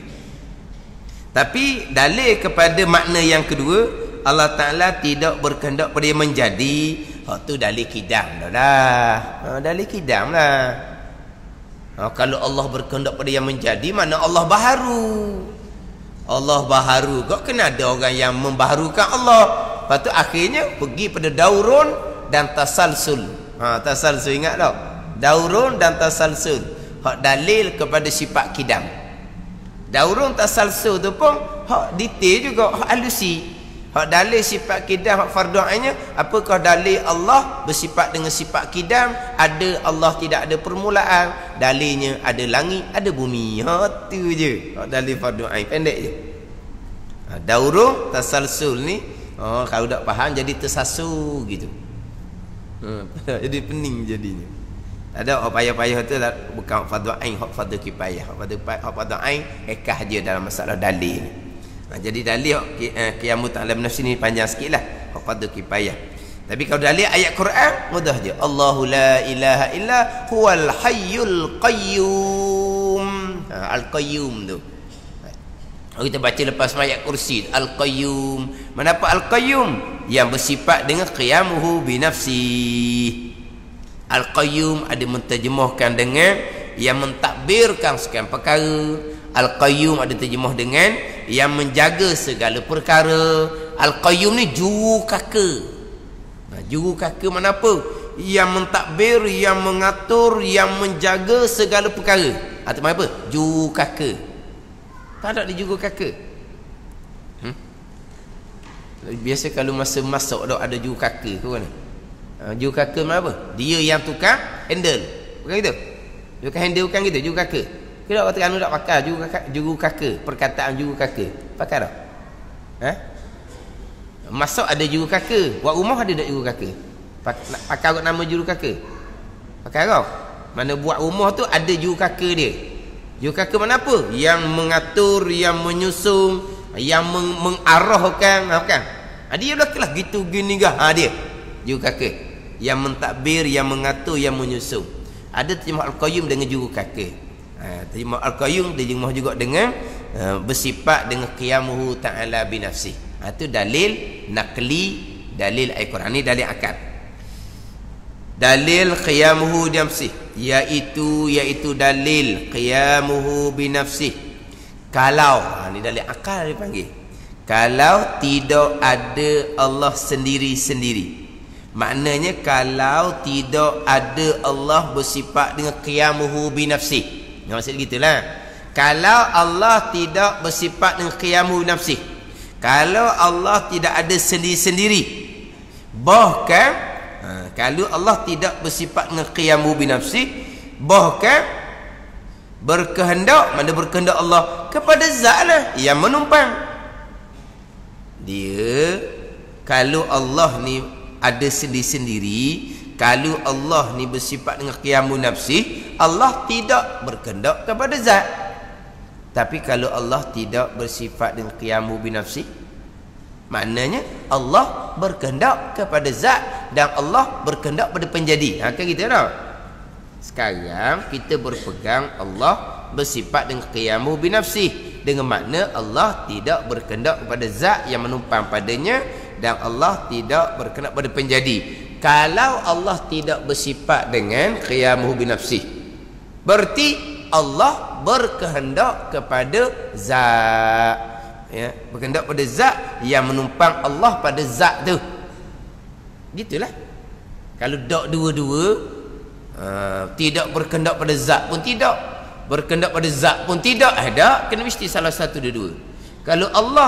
Tapi dalil kepada makna yang kedua, Allah Ta'ala tidak berkehendak pada yang menjadi. Hak tu dalil kidam dah. Dalil kidam lah. Kalau Allah berkehendak pada yang menjadi, mana Allah baharu. Allah baharu. Kok kena ada orang yang membaharukan Allah. Lepas tu akhirnya pergi pada daurun dan tasalsul. Tasalsul ingat tak? Daurun dan tasalsul. Hak dalil kepada sifat kidam. Daurun tasalsul tu pun hak detail juga, hak alusi. Hak dalil sifat kidam, hak fardu ainnya, apakah dalil Allah bersifat dengan sifat kidam, ada Allah tidak ada permulaan, dalilnya ada langit, ada bumi. Tu je. Hak dalil fardu ain pendek je. Daurun tasalsul ni, kalau tak faham jadi tersasul gitu. Jadi pening jadinya. Ada hak payah-payah tu bukan hak fardu ain, hak fardu kifayah. Hak fardu ain ekah je dalam masalah dalil. Jadi dalil qiyamu ta'ala nafsi ni panjang sikit lah. Hak fardu kifayah. Tapi kalau dalil ayat Quran mudah je. Allahu la ilaha illa huwal hayyul qayyum. Al-qayyum tu. Kita baca lepas ayat kursi Al-qayyum. Kenapa Al-qayyum? Yang bersifat dengan qiyamuhu binafsi. Al-qayyum ada menterjemahkan dengan yang mentadbirkan sekian perkara. Al-qayyum ada terjemah dengan yang menjaga segala perkara. Al-qayyum ni juru kaka. Juru kaka mana apa? Yang mentadbir, yang mengatur, yang menjaga segala perkara. Atau apa? Juru kaka. Tak ada di juru kaka. Biasa kalau masa masuk ada juru kaka ke mana? Juru kaka mana apa? Dia yang tukang handle. Bukan gitu? Tukang handle bukan gitu, juru kaka. Kita kata anu tak pakai juru kaka, perkataan juru kaka. Pakai tak? Masuk ada juru kaka, buat rumah ada tak juru kaka? Pakai nama juru kaka. Pakai kau. Mana buat rumah tu ada juru kaka dia. Juru kaka mana apa? Yang mengatur, yang menyusun, yang mengarahkan, bukan? Dia belakanglah gitu gini gah. Dia juru kaka. Yang mentadbir, yang mengatur, yang menyusun. Ada terjemah Al-Qayyum dengan juru kaka. Terjemah Al-Qayyum terjemah juga dengan bersifat dengan qiyamuhu ta'ala binafsi. Itu dalil naqli, dalil Al-Quran. Ini dalil akad. Dalil qiyamuhu binafsi, iaitu dalil qiyamuhu binafsi. Kalau ini dalil akal dipanggil. Kalau tidak ada Allah sendiri-sendiri. Maknanya kalau tidak ada Allah bersifat dengan qiyamuhu binafsi. Maksud gitulah. Kalau Allah tidak bersifat dengan qiyamuhu binafsi. Kalau Allah tidak ada sendiri-sendiri. Bahkan kalau Allah tidak bersifat dengan qiyamuhu binafsi, bahkan berkehendak, mana berkehendak Allah kepada zatlah yang menumpang. Dia kalau Allah ni ada sendiri-sendiri, kalau Allah ni bersifat dengan qiyamun nafsi, Allah tidak berkehendak kepada zat. Tapi kalau Allah tidak bersifat dengan qiyamu binafsi, maknanya Allah berkehendak kepada zat dan Allah berkehendak pada penjadi. Kan kita tahu. Sekarang kita berpegang Allah bersifat dengan qiyamu binafsi, dengan makna Allah tidak berkehendak kepada zat yang menumpang padanya dan Allah tidak berkehendak pada penjadi. Kalau Allah tidak bersifat dengan qiyamuhu binafsi, berarti Allah berkehendak kepada zat, ya, berkehendak pada zat yang menumpang Allah pada zat tu. Gitulah. Kalau dak dua-dua, tidak berkehendak pada zat pun tidak, berkehendak pada zat pun tidak, ada kena mesti salah satu dua-dua. Kalau Allah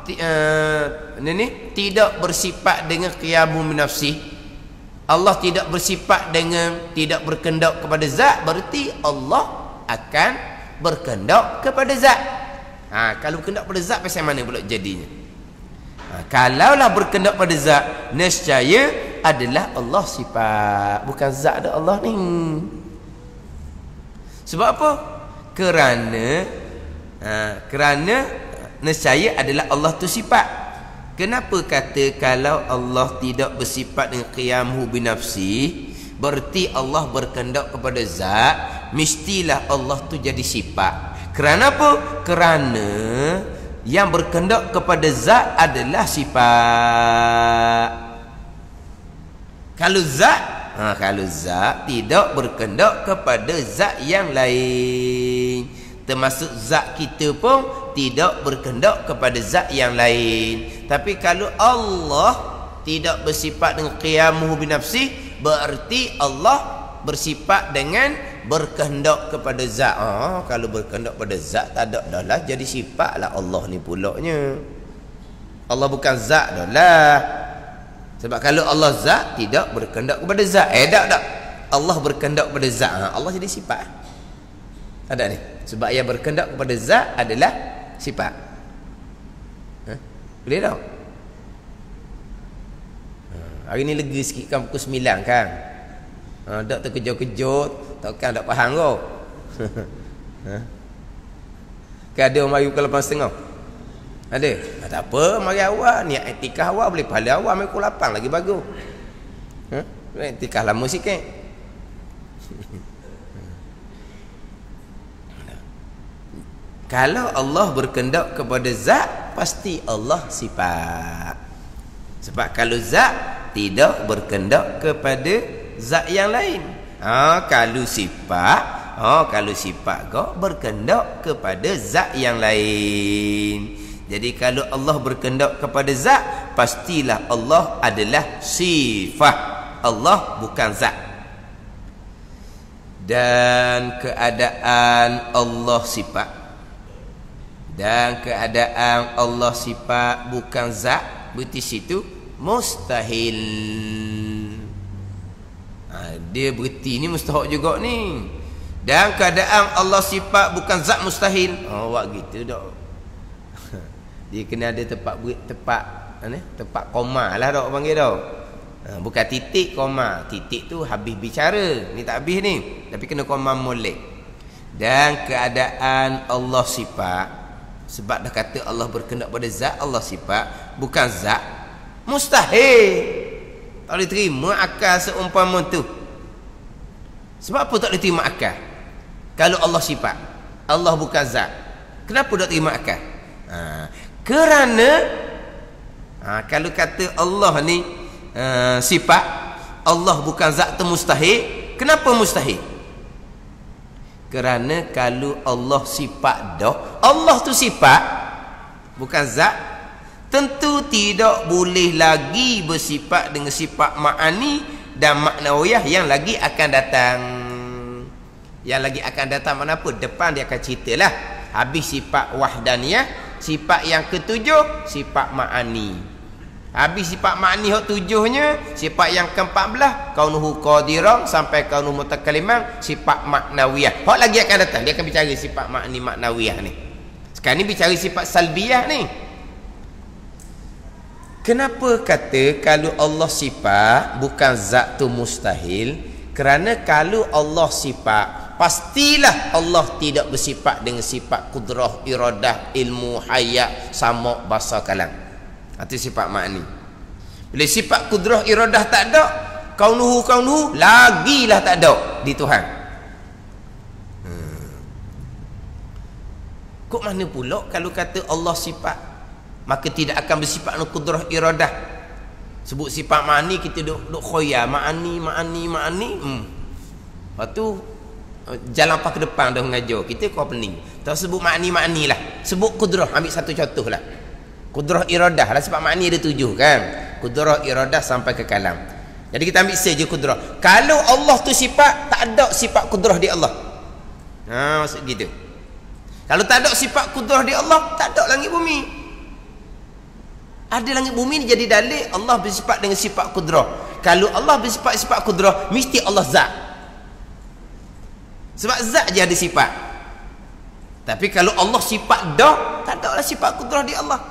tidak bersifat dengan qiyamuhu binafsi, Allah tidak bersifat dengan tidak berkehendak kepada zat, berarti Allah akan berkehendak kepada zat. Kalau berkehendak pada zat, pasal mana pula jadinya? Kalaulah berkehendak pada zat, nescaya adalah Allah sifat, bukan zat ada Allah ni. Sebab apa? Kerana nescaya adalah Allah tu sifat. Kenapa kata kalau Allah tidak bersifat dengan qiyamuhu binafsi, berarti Allah berkehendak kepada zat, mestilah Allah tu jadi sifat. Kerana apa? Kerana yang berkehendak kepada zat adalah sifat. Kalau zat tidak berkehendak kepada zat yang lain, termasuk zat kita pun tidak berkehendak kepada zat yang lain. Tapi kalau Allah tidak bersifat dengan qiyamuhu binafsi, berarti Allah bersifat dengan berkehendak kepada zat. Kalau berkehendak kepada zat, tak ada dah lah jadi sifat lah Allah ni pulaknya. Allah bukan zat dah lah. Sebab kalau Allah zat, tidak berkehendak kepada zat. Tak. Allah berkehendak kepada zat, Allah jadi sifat. Ada ni. Sebab yang berkehendak kepada zat adalah sifat. Boleh tak? Hari ni lega sikit kan, pukul 9 kan. Tak terkejut-kejut, takkan tak faham kau. Kan ada orang mari pukul 8.30? Ada? Tak apa, mari awal. Niat etikah awal boleh pahala awal, mari pukul 8 lagi bagus. Etikah lama sikit. Kalau Allah berkehendak kepada zat, pasti Allah sifat. Sebab kalau zat tidak berkehendak kepada zat yang lain. Kalau sifat kau berkehendak kepada zat yang lain. Jadi kalau Allah berkehendak kepada zat, pastilah Allah adalah sifat. Allah bukan zat. Dan keadaan Allah sifat, dan keadaan Allah sifat bukan zat, berarti situ mustahil. Dia berarti ni mustahil juga ni. Dan keadaan Allah sifat bukan zat, mustahil. Awak gitu dak. Dia kena ada tempat koma lah dak panggil dak. Bukan titik, koma. Titik tu habis bicara, ni tak habis ni, tapi kena koma molek. Dan keadaan Allah sifat, sebab dah kata Allah berkehendak pada zat, Allah sifat bukan zat, mustahil. Tak boleh terima akal seumpama tu. Sebab apa tak boleh terima akal? Kalau Allah sifat, Allah bukan zat, kenapa tak terima akal? Kerana kalau kata Allah ni sifat, Allah bukan zat, tu mustahil. Kenapa mustahil? Kerana kalau Allah sifat dah, Allah tu sifat bukan zat, tentu tidak boleh lagi bersifat dengan sifat ma'ani dan maknawiyah yang lagi akan datang. Yang lagi akan datang mana apa? Depan dia akan ceritalah. Habis sifat wahdaniyah, sifat yang ketujuh sifat ma'ani. Habis sifat ma'ani hak tujuhnya, sifat yang ke-14 kaunuhu qadiran sampai kaunuhu mutakalliman, sifat maknawiyah. Hak lagi akan datang, dia akan bicara sifat ma'ani maknawiyah ni. Sekarang ni bicara sifat salbiyah ni. Kenapa kata kalau Allah sifat bukan zat tu mustahil? Kerana kalau Allah sifat, pastilah Allah tidak bersifat dengan sifat kudrah, iradah, ilmu, hayat, sama, basa, kalam. Itu sifat makni. Bila sifat kudrah, iradah tak ada, kaunuhu lagilah tak ada di Tuhan. Kok mana pula kalau kata Allah sifat, maka tidak akan bersifat dengan kudrah, iradah. Sebut sifat makni, kita duk khoya makni. Lepas tu jalan apa ke depan dah mengajar kita, kau pening. Tak sebut makni lah. Sebut kudrah, ambil satu contoh lah. Kudrah iradah lah, sebab makni ada 7 kan. Kudrah iradah sampai ke kalam. Jadi kita ambil saja kudrah. Kalau Allah tu sifat, tak ada sifat kudrah di Allah. Maksud gitu. Kalau tak ada sifat kudrah di Allah, tak ada langit bumi. Ada langit bumi ni jadi dalil Allah bersifat dengan sifat kudrah. Kalau Allah bersifat kudrah, mesti Allah zat. Sebab zat je ada sifat. Tapi kalau Allah sifat dah, tak ada lah sifat kudrah di Allah.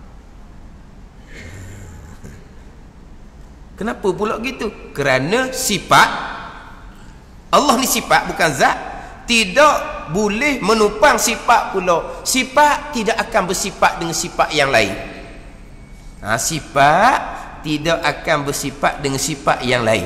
Kenapa pula gitu? Kerana sifat Allah ni sifat bukan zat, tidak boleh menupang sifat pula. Sifat tidak akan bersifat dengan sifat yang lain. Sifat tidak akan bersifat dengan sifat yang lain.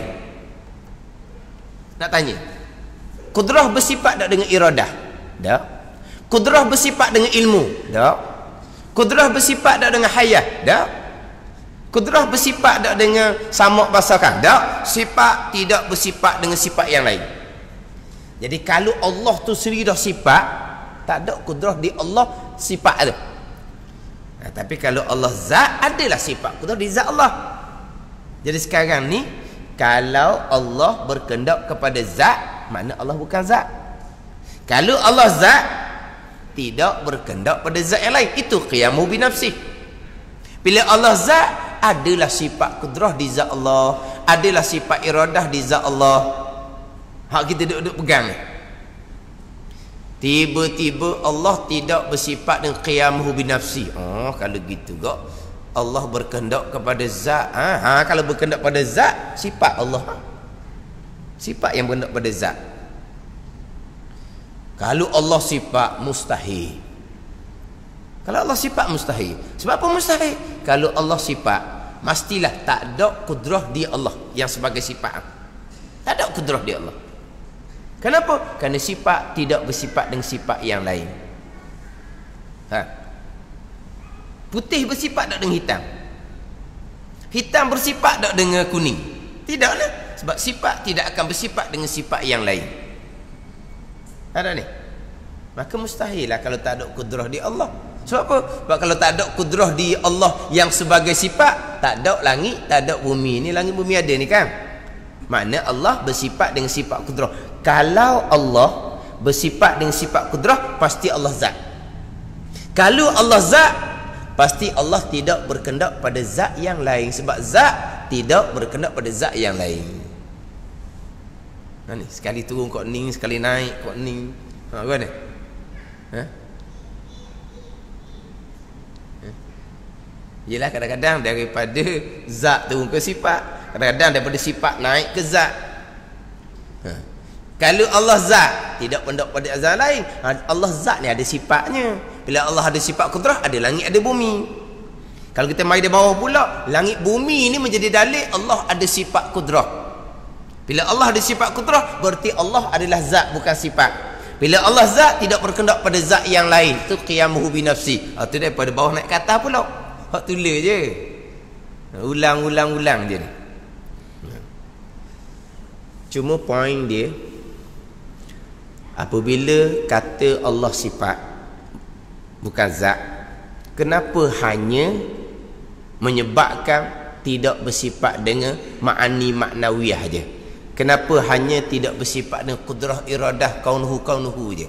Nak tanya, kudrah bersifat tak dengan iradah? Tak. Kudrah bersifat dengan ilmu? Tak. Kudrah bersifat tak dengan hayat? Tak. Kudrah bersifat tak dengan samak basakan? Tak. Sifat tidak bersifat dengan sifat yang lain. Jadi kalau Allah tu sendiri dah sifat, tak ada kudrah di Allah sifat ada. Tapi kalau Allah zat, adalah sifat kudrah di zat Allah. Jadi sekarang ni, kalau Allah berkehendak kepada zat, makna Allah bukan zat. Kalau Allah zat, tidak berkehendak pada zat yang lain, itu qiyamu binafsih. Bila Allah zat, adalah sifat kudrah di zat Allah, adalah sifat iradah di zat Allah. Hak kita duduk pegang ni. Tiba-tiba Allah tidak bersifat dengan qiyamuhu binafsi. Kalau gitu kok Allah berkehendak kepada zat. Kalau berkehendak pada zat, sifat Allah. Sifat yang berkehendak pada zat. Kalau Allah sifat mustahil. Kalau Allah sifat mustahil. Sebab apa mustahil? Kalau Allah sifat, mestilah tak ada kudrah di Allah yang sebagai sifat. Tak ada kudrah di Allah. Kenapa? Kerana sifat tidak bersifat dengan sifat yang lain. Putih bersifat tak dengan hitam. Hitam bersifat tak dengan kuning. Tidaklah. Sebab sifat tidak akan bersifat dengan sifat yang lain. Ada ni? Maka mustahil lah kalau tak ada kudrah di Allah. Sebab apa? Sebab kalau tak ada kudrah di Allah yang sebagai sifat, tak ada langit, tak ada bumi. Ni langit bumi ada ni kan? Makna Allah bersifat dengan sifat kudrah. Kalau Allah bersifat dengan sifat kudrah, pasti Allah zat. Kalau Allah zat, pasti Allah tidak berkehendak pada zat yang lain. Sebab zat tidak berkehendak pada zat yang lain. Ni sekali turun kok ning, sekali naik kok ning. Mana? Yelah, kadang-kadang daripada zat turun ke sifat, kadang-kadang daripada sifat naik ke zat. Kalau Allah zat, tidak pendak pada zat lain. Allah zat ni ada sifatnya. Bila Allah ada sifat kudrah, ada langit, ada bumi. Kalau kita mai di bawah pula, langit bumi ni menjadi dalil Allah ada sifat kudrah. Bila Allah ada sifat kudrah, berarti Allah adalah zat, bukan sifat. Bila Allah zat, tidak berkehendak pada zat yang lain. Itu qiyamuhu binafsi. Itu daripada bawah naik ke atas pula. Hak tulis je. Ulang je ni. Cuma poin dia, apabila kata Allah sifat bukan zat, kenapa hanya menyebabkan tidak bersifat dengan ma'ani maknawiyah je? Kenapa hanya tidak bersifat dengan kudrah iradah kaunuhu je?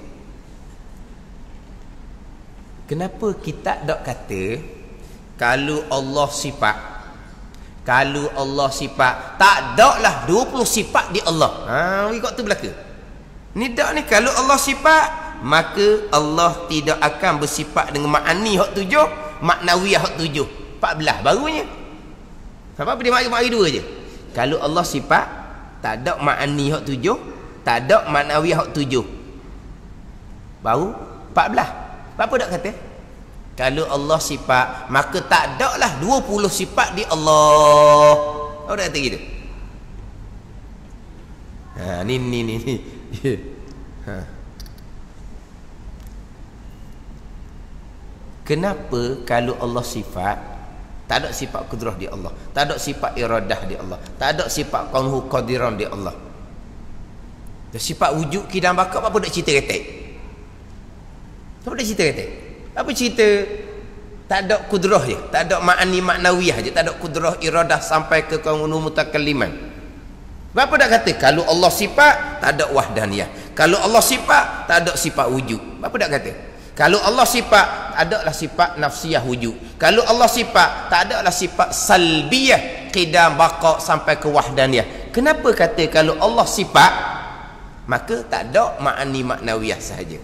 Kenapa kita tak kata kalau Allah sifat, kalau Allah sifat, tak ada lah 20 sifat di Allah. Ikut tu belaka. Ni tak ni, kalau Allah sifat, maka Allah tidak akan bersifat dengan ma'ani hak 7, maknawiyah hak 7. 14 barunya. Apa dia mari dua je. Kalau Allah sifat, tak ada ma'ani hak 7, tak ada maknawiyah hak 7. Baru 14. Apa tak kata? Kalau Allah sifat, maka tak ada lah 20 sifat di Allah. Apa tak kata gitu? Ni. Kenapa kalau Allah sifat, tak ada sifat kudrah di Allah, tak ada sifat iradah di Allah, tak ada sifat qanhu qadiran di Allah? Sifat wujud kidam bakap, apa nak cerita retek? Apa nak cerita retek? Apa cerita tak ada kudrah je, tak ada ma'ani maknawiyah je, tak ada kudrah iradah sampai ke qanhu mutakalliman? Apa nak kata? Kalau Allah sifat, tak ada wahdaniyah. Kalau Allah sifat, tak ada sifat wujud. Apa nak kata? Kalau Allah sifat, adalah sifat nafsiyah wujud. Kalau Allah sifat, tak adalah sifat salbiyah qidam baqa sampai ke wahdaniyah. Kenapa kata kalau Allah sifat, maka tak ada ma'ani maknawiyah sahaja?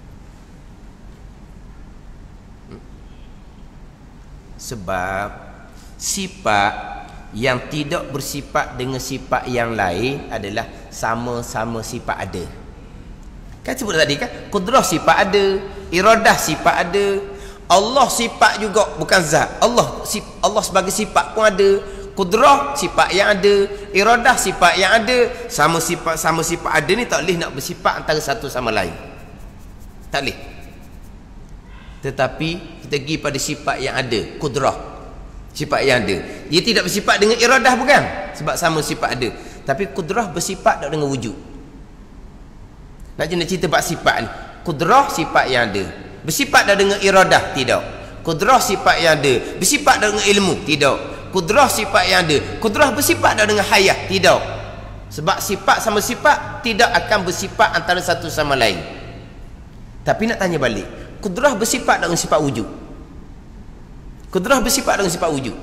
Sebab sifat yang tidak bersifat dengan sifat yang lain adalah sama-sama sifat ada. Kan sebut tadi kan, kudrah sifat ada, iradah sifat ada. Allah sifat juga, bukan zat. Allah sebagai sifat pun ada. Kudrah sifat yang ada, iradah sifat yang ada. Sama sifat ada ni tak boleh nak bersifat antara satu sama lain. Tak boleh. Tetapi kita pergi pada sifat yang ada, kudrah. Sifat yang ada. Dia tidak bersifat dengan iradah, bukan? Sebab sama sifat ada. Tapi kudrah bersifat tak dengan wujud. Nak cerita bab sifat ni. Kudrah sifat yang ada. Bersifat dah dengan iradah? Tidak. Kudrah sifat yang ada. Bersifat dah dengan ilmu? Tidak. Kudrah sifat yang ada. Kudrah bersifat dah dengan hayat? Tidak. Sebab sifat sama sifat tidak akan bersifat antara satu sama lain. Tapi nak tanya balik, kudrah bersifat dengan sifat wujud? Kudrah bersifat dengan sifat wujud?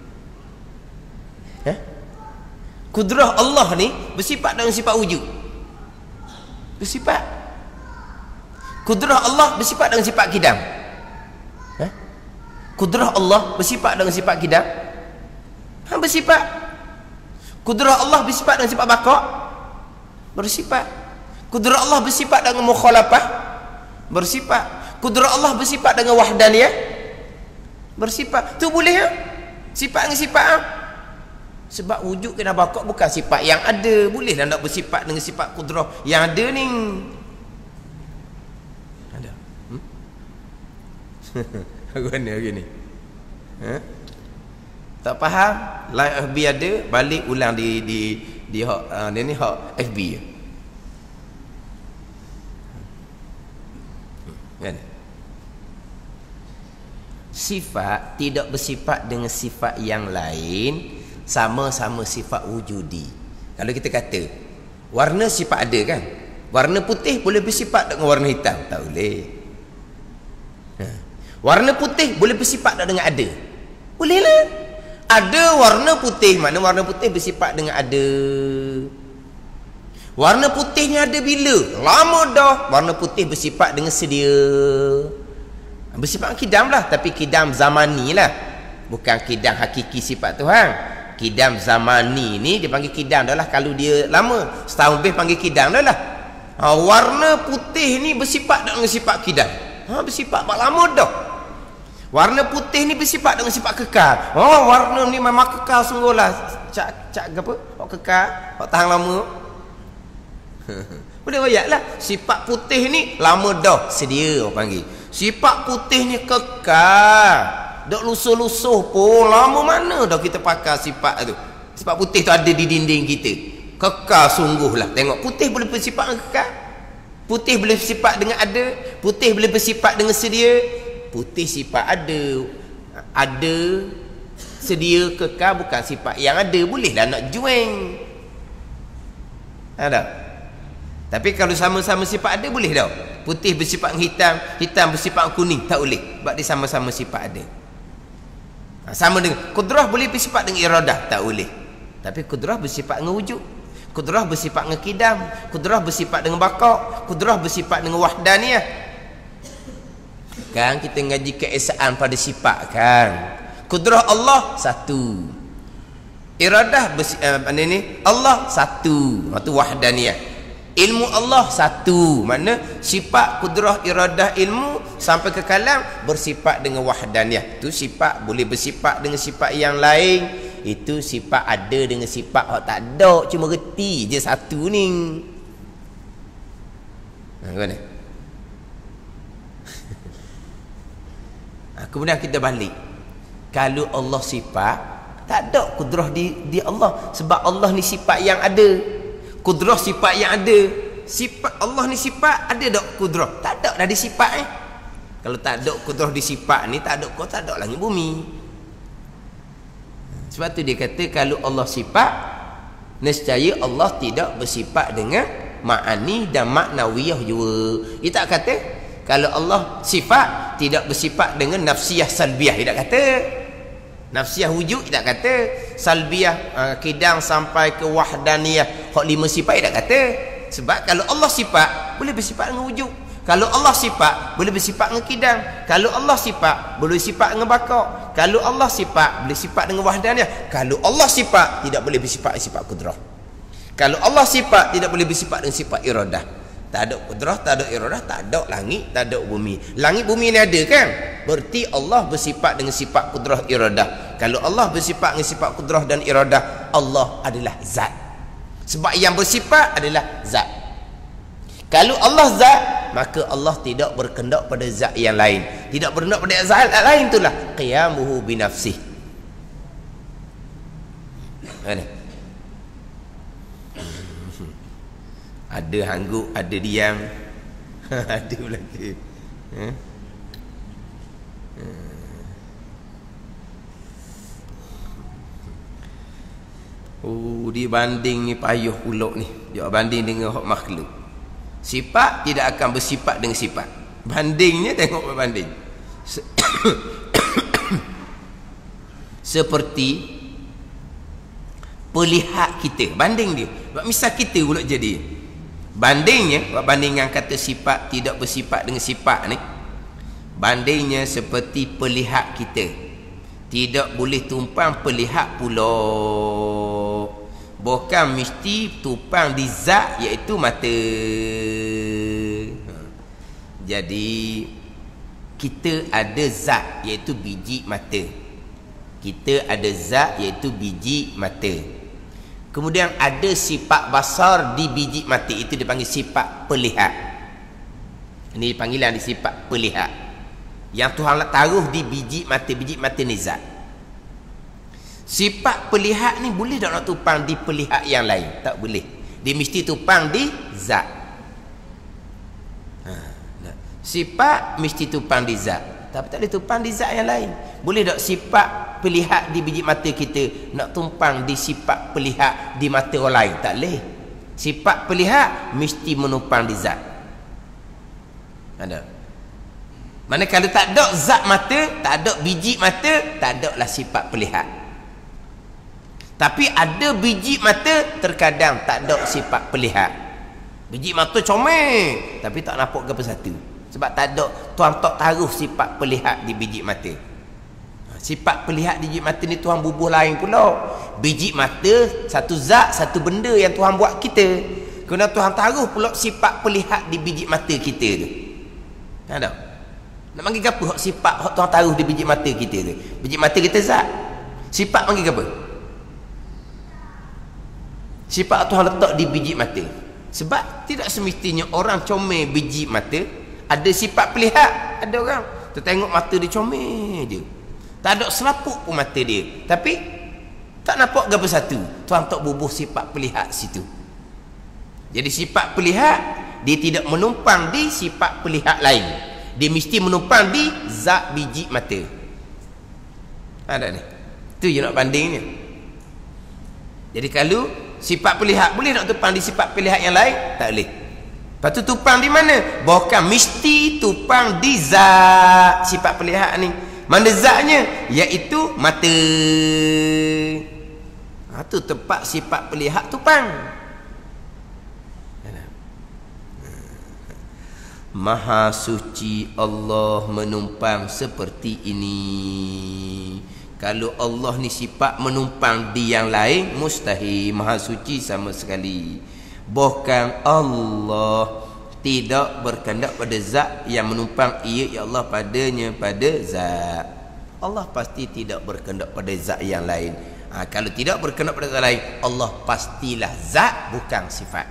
Kudrah Allah ni bersifat dengan sifat wujud? Bersifat. Kudrah Allah bersifat dengan sifat kidam? Kudrah Allah bersifat dengan sifat kidam? Bersifat. Kudrah Allah bersifat dengan sifat baqa? Bersifat. Kudrah Allah bersifat dengan mukhalafah? Bersifat. Kudrah Allah bersifat dengan wahdaniyah? Bersifat. Tu boleh ya? Sifat dengan sifat Sebab wujud kena baqa bukan sifat yang ada. Bolehlah nak bersifat dengan sifat kudrah yang ada ni. Ada. Mana gini? Tak faham? Live FB ada, balik ulang di hak ni hak FB je. Kan? Sifat tidak bersifat dengan sifat yang lain, sama-sama sifat wujudi. Kalau kita kata warna sifat ada kan, warna putih boleh bersifat dengan warna hitam? Tak boleh. Warna putih boleh bersifat dengan ada? Boleh lah. Ada warna putih, mana warna putih bersifat dengan ada. Warna putihnya ada bila? Lama dah. Warna putih bersifat dengan sedia. Bersifat kidam lah, tapi kidam zamani lah, bukan kidam hakiki sifat Tuhan. Kidam zamani ni dia panggil kidam dah lah. Kalau dia lama, setahun lebih panggil kidam dah lah. Warna putih ni bersifat dengan sifat kidam. Bersifat lama dah. Warna putih ni bersifat dengan sifat kekal. Warna ni memang kekal sungguh lah. Cak apa? Kekal, tahan lama. Boleh royak lah. Sifat putih ni lama dah, sedia orang panggil. Sifat putih ni kekal, dok lusuh-lusuh pun lama mana dah kita pakai sifat tu. Sifat putih tu ada di dinding kita, kekal sungguh lah. Tengok, putih boleh bersifat dengan kekal, putih boleh bersifat dengan ada, putih boleh bersifat dengan sedia. Putih sifat ada, sedia, kekal bukan sifat yang ada. Bolehlah nak jueng. Ada. Tapi kalau sama-sama sifat ada, boleh tak? Putih bersifat hitam, hitam bersifat kuning, tak boleh. Sebab dia sama-sama sifat ada. Sama dengan kudrah boleh bersifat dengan iradah, tak boleh. Tapi kudrah bersifat dengan wujud, kudrah bersifat dengan kidam, kudrah bersifat dengan baqa, kudrah bersifat dengan wahdaniyah. Kan kita ngaji keesaan pada sifat kan. Kudrah Allah satu, iradah Allah satu, itu wahdaniyah. Ilmu Allah satu, mana sifat kudrah iradah ilmu sampai ke kalam bersifat dengan wahdaniyah. Itu sifat boleh bersifat dengan sifat yang lain. Itu sifat ada dengan sifat tak ada, cuma reti je satu ni. Mana? Kemudian kita balik, kalau Allah sifat, tak ada kudrah di Allah. Sebab Allah ni sifat yang ada, kudrah sifat yang ada. Sifat Allah ni sifat, ada tak kudrah? Tak ada dah di sifat Kalau tak ada kudrah di sifat ni, tak ada langit bumi. Sebab tu dia kata kalau Allah sifat, nescaya Allah tidak bersifat dengan ma'ani dan maknawiyah juga. Dia tak kata kalau Allah sifat tidak bersifat dengan nafsiyah salbiyah. Dia tak kata nafsiyah wujud, dia tak kata salbiyah kidang sampai ke wahdaniyah hak 5 sifat. Dia tak kata. Sebab kalau Allah sifat boleh bersifat dengan wujud, kalau Allah sifat boleh bersifat dengan kidang, kalau Allah sifat boleh sifat dengan baqa, kalau Allah sifat boleh sifat dengan wahdaniyah, kalau Allah sifat tidak boleh bersifat dengan sifat kudrah, kalau Allah sifat tidak boleh bersifat dengan sifat iradah. tak ada kudrah, tak ada iradah, tak ada langit, tak ada bumi. Langit bumi ni ada kan? Berarti Allah bersifat dengan sifat kudrah iradah. Kalau Allah bersifat dengan sifat kudrah dan iradah, Allah adalah zat. Sebab yang bersifat adalah zat. Kalau Allah zat, maka Allah tidak berkehendak pada zat yang lain. Tidak berkehendak pada zat lain, itulah qiyamuhu binafsih. Ada hangguk, ada diam. Ada belaka. Dibanding ni payuh pulak ni. Dia banding dengan hak makhluk. Sifat tidak akan bersifat dengan sifat. Bandingnya tengok berbanding. Seperti pelihat kita, banding dia. Misal kita pula jadi. Bandingnya, bandingan kata sifat tidak bersifat dengan sifat ni. Bandingnya seperti pelihat kita. Tidak boleh tumpang pelihat pula. Bukan mesti tumpang di zat, iaitu mata. Jadi kita ada zat, iaitu biji mata. Kita ada zat, iaitu biji mata. Kemudian ada sifat basar di biji mata, itu dipanggil sifat pelihat. Ini panggilan di sifat pelihat. Yang Tuhan taruh di biji mata ni zat. Sifat pelihat ni boleh tak nak tumpang di pelihat yang lain? Tak boleh. Dia mesti tumpang di zat. Sifat mesti tumpang di zat, tapi tak boleh tumpang di zat yang lain. Boleh tak sifat pelihat di biji mata kita nak tumpang di sifat pelihat di mata orang lain? Tak boleh. Sifat pelihat mesti menumpang di zat. Ada. Mana kalau tak ada zat mata, tak ada biji mata, tak ada lah sifat pelihat. Tapi ada biji mata, terkadang tak ada sifat pelihat. Biji mata comel, tapi tak nampak apa satu. Sebab tak ada, Tuhan tak taruh sifat pelihat di biji mata. Sifat pelihat di biji mata ni Tuhan bubuh lain pula. Biji mata satu zat, satu benda yang Tuhan buat kita. Kerana Tuhan taruh pula sifat pelihat di biji mata kita tu. Ada. Nak panggil apa hak sifat hak Tuhan taruh di biji mata kita tu? Biji mata kita zat. Sifat panggil apa? Sifat Tuhan letak di biji mata. Sebab tidak semestinya orang comel biji mata ada sifat pelihat. Ada orang tertengok mata dia comel je, tak ada selaput pun mata dia, tapi tak nampak apa satu. Tuhan tak bubuh sifat pelihat situ. Jadi sifat pelihat dia tidak menumpang di sifat pelihat lain. Dia mesti menumpang di zat biji mata. Ada ni. Itu je nak bandingnya. Jadi kalau sifat pelihat boleh nak tumpang di sifat pelihat yang lain? Tak boleh. Lepas tu tumpang di mana? Bukan mesti tumpang di zat sifat pelihat ni. Mana zatnya? Iaitu mata. Itu tempat sifat pelihat tumpang. Maha suci Allah menumpang seperti ini. Kalau Allah ni sifat menumpang di yang lain, mustahil. Maha suci sama sekali. Bahkan Allah tidak berkehendak pada zat yang menumpang ia ya Allah padanya pada zat. Allah pasti tidak berkehendak pada zat yang lain. Kalau tidak berkehendak pada zat lain, Allah pastilah zat, bukan sifat.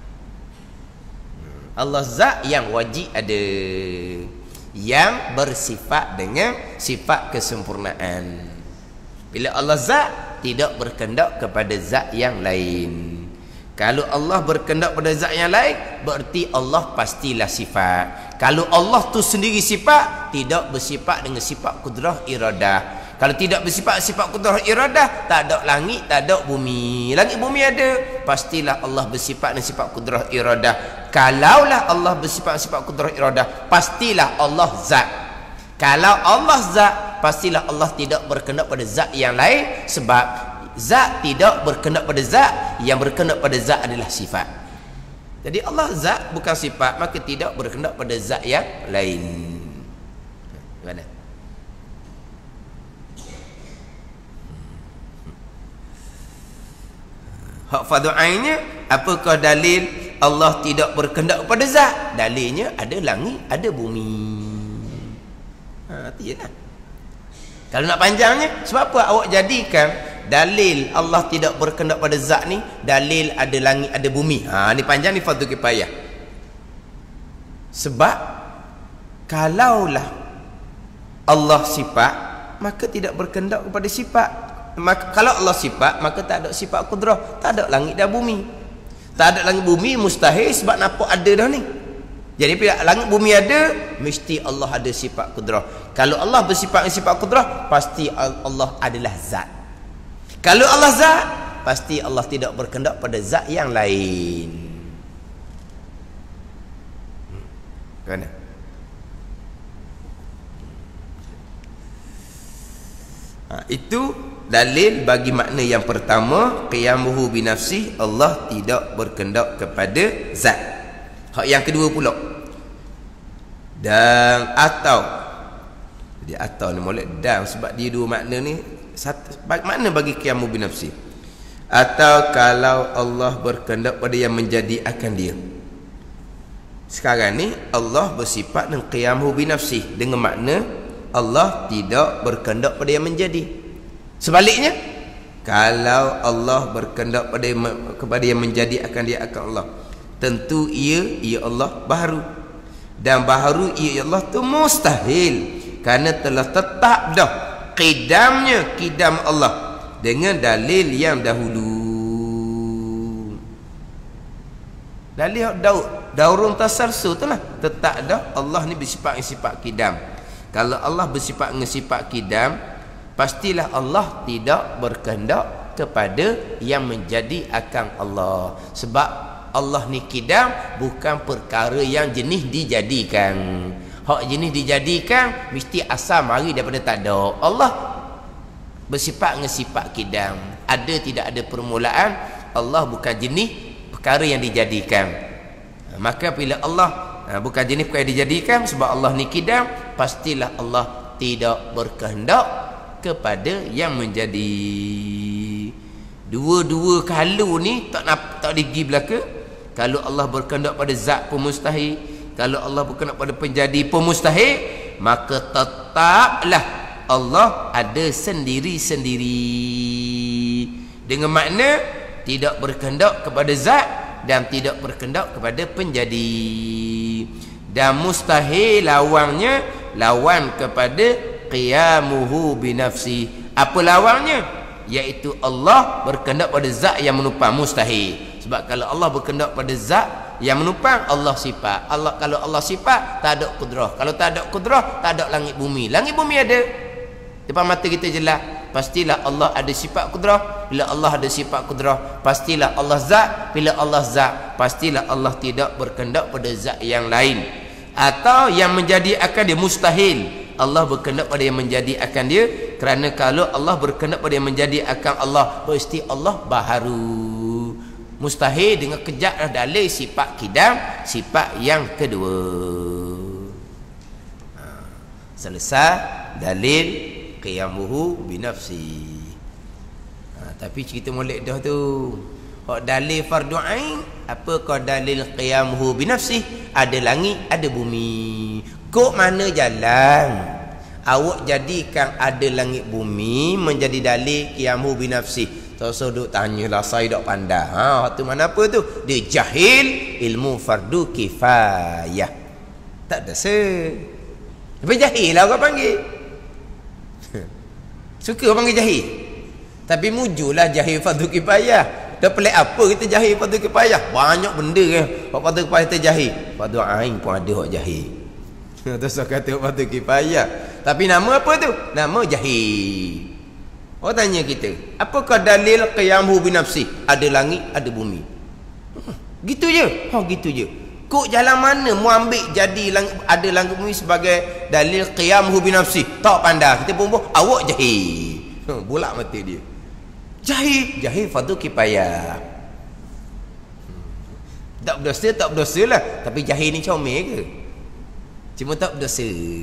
Allah zat yang wajib ada, yang bersifat dengan sifat kesempurnaan. Bila Allah zat, tidak berkehendak kepada zat yang lain. Kalau Allah berkehendak pada zat yang lain, berarti Allah pastilah sifat. Kalau Allah tu sendiri sifat, tidak bersifat dengan sifat kudrah iradah. Kalau tidak bersifat sifat kudrah iradah, tak ada langit, tak ada bumi. Langit bumi ada, pastilah Allah bersifat dengan sifat kudrah iradah. Kalaulah Allah bersifat sifat kudrah iradah, pastilah Allah zat. Kalau Allah zat, pastilah Allah tidak berkehendak pada zat yang lain. Sebab zat tidak berkehendak pada zat, yang berkehendak pada zat adalah sifat. Jadi Allah zat bukan sifat, maka tidak berkehendak pada zat yang lain. Mana? Hak fardu ainnya, apakah dalil Allah tidak berkehendak kepada zat. Dalilnya ada langit, ada bumi. Iyalah. Kalau nak panjangnya, sebab apa awak jadikan dalil Allah tidak berkehendak pada zat ni dalil ada langit, ada bumi? Ni panjang ni fardu kifayah. Sebab kalaulah Allah sifat, maka tidak berkehendak kepada sifat. Maka kalau Allah sifat, maka tak ada sifat kudrah, tak ada langit dan bumi. Tak ada langit bumi mustahil, sebab nampak ada dah ni. Jadi bila langit bumi ada, mesti Allah ada sifat kudrah. Kalau Allah bersifat dengan sifat kudrah, pasti Allah adalah zat. Kalau Allah zat, pasti Allah tidak berkehendak pada zat yang lain. Mana? Itu dalil bagi makna yang pertama, qiyamuhu binafsih, Allah tidak berkehendak kepada zat. Hak yang kedua pula, dan atau, jadi atau ni molek dan, sebab dia dua makna ni satu makna bagi qiyamuhu binafsih. Atau kalau Allah berkehendak pada yang menjadi akan dia. Sekarang ni Allah bersifat dengan qiyamuhu binafsih dengan makna Allah tidak berkehendak pada yang menjadi. Sebaliknya, kalau Allah berkehendak kepada yang menjadi akan dia akan Allah, tentu ia Allah baharu, dan baharu ia Allah tu mustahil, kerana telah tetap dah kidam Allah dengan dalil yang dahulu. Dalil daurun tasarsu tu lah, tetap dah Allah ni bersifat dengan sifat kidam. Kalau Allah bersifat dengan sifat kidam, pastilah Allah tidak berkehendak kepada yang menjadi akan Allah. Sebab Allah ni kidam, bukan perkara yang jenis dijadikan. Hak jenis dijadikan mesti asal mari daripada tak ada. Allah bersifat dengan sifat kidam, ada tidak ada permulaan. Allah bukan jenis perkara yang dijadikan. Maka bila Allah bukan jenis perkara yang dijadikan, sebab Allah ni kidam, pastilah Allah tidak berkehendak kepada yang menjadi. Dua-dua kalau ni tak digi belaka. Kalau Allah berkehendak pada zat pun mustahil, kalau Allah berkehendak pada penjadi pun mustahil, maka tetaplah Allah ada sendiri-sendiri, dengan makna tidak berkehendak kepada zat dan tidak berkehendak kepada penjadi. Dan mustahil lawannya, lawan kepada qiyamuhu binafsi. Apa lawannya? Iaitu Allah berkehendak pada zat yang menupang, mustahil. Sebab kalau Allah berkehendak pada zat yang menupang, Allah sifat. Kalau Allah sifat, tak ada kudrah. Kalau tak ada kudrah, tak ada langit bumi. Langit bumi ada, depan mata kita jelas. Pastilah Allah ada sifat kudrah. Bila Allah ada sifat kudrah, pastilah Allah zat. Bila Allah zat, pastilah Allah tidak berkehendak pada zat yang lain. Atau yang menjadi akan dia, mustahil Allah berkehendak pada yang menjadi akan dia, kerana kalau Allah berkehendak pada yang menjadi akan Allah, pasti Allah baharu. Mustahil dengan kejap dalil sifat kidam, sifat yang kedua. Selesai dalil qiyamuhu binafsi. Tapi cerita molek dah tu. Hak dalil fardu ain, apakah dalil qiyamuhu binafsi? Ada langit, ada bumi. Kok mana jalan awak jadikan ada langit bumi menjadi dalil qiyamuhu binafsi? So duk tanyalah, saya tak pandai. Tu mana apa tu? Dia jahil ilmu fardu kifayah. Tak ada tapi jahil lah orang panggil. Suka orang panggil jahil. Tapi mujulah jahil fardu kifayah. Dah pelik apa kita jahil fardu kifayah? Banyak benda kan hak fardu kifayah kita jahil. Fardu ain pun ada hak jahil. Terus kata fardu kifayah. Tapi nama apa tu? Nama jahil. Orang tanya kita, apakah dalil qiyamuhu binafsi? Ada langit, ada bumi. Gitu je. Gitu je. Kok jalan mana mu ambil jadi ada langit bumi sebagai dalil qiyamuhu binafsi? Tak pandai. Kita pun awak jahil. Bolak mata dia. Jahil fardu kifayah. Tak berdosa lah. Tapi jahil ni comel ke? Cuma tak berdosa.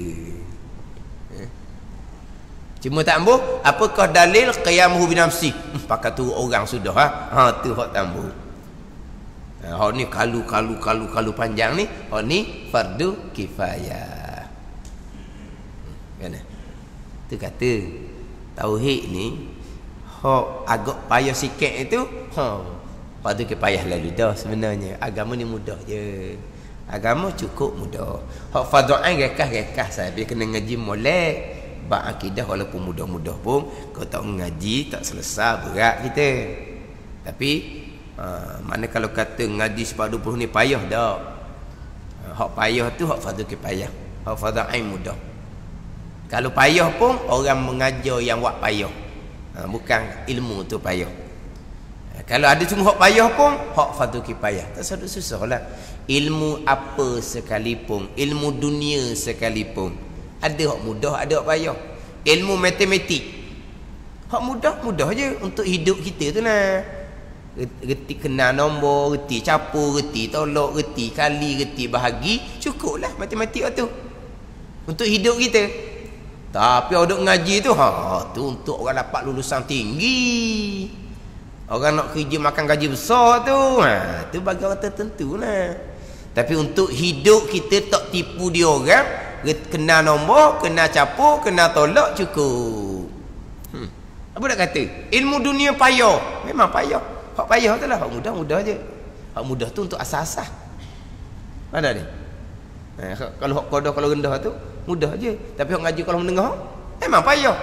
Cuma tak ambuh, apakah dalil qiyamuhu binafsi? Pakai tu orang sudah. Tu hak tambah. Hak ni kalu panjang ni, hak ni fardu kifayah. Kan? Tu kata tauhid ni hak agak payah sikit itu, fardu kifayah lalu dah sebenarnya. Agama ni mudah je. Agama cukup mudah. Hak fardu ain rekah saya kena ngaji molek. Bab akidah walaupun mudah-mudah pun kau tak mengaji tak selesai, berat kita. Tapi mana kalau kata ngaji sebab 20 ni payah dak. Hak payah tu hak fardu kifayah. Hak fardu ain mudah. Kalau payah pun orang mengajar yang buat payah. Bukan ilmu tu payah. Kalau ada cuma hak payah pun hak fardu kifayah. Tak susah-susahlah. Ilmu apa sekalipun, ilmu dunia sekalipun, ada hak mudah, ada hak payah. Ilmu matematik hak mudah je untuk hidup kita tu nah. Reti kenal nombor, reti capur, reti tolak, reti kali, reti bahagi, cukuplah matematik tu untuk hidup kita. Tapi orang ngaji tu, tu untuk orang dapat lulusan tinggi, orang nak kerja makan gaji besar tu, tu bagi orang tertentu lah. Tapi untuk hidup kita tak tipu dia orang, kena nombor, kena capur, kena tolak, cukup. Apa nak kata? Ilmu dunia payah, memang payah. Hak payah tu lah, hak mudah je. Hak mudah tu untuk asas-asas. Mana ni? Kalau hak qada kalau rendah tu mudah je. Tapi hak ngaji kalau menengah memang payah.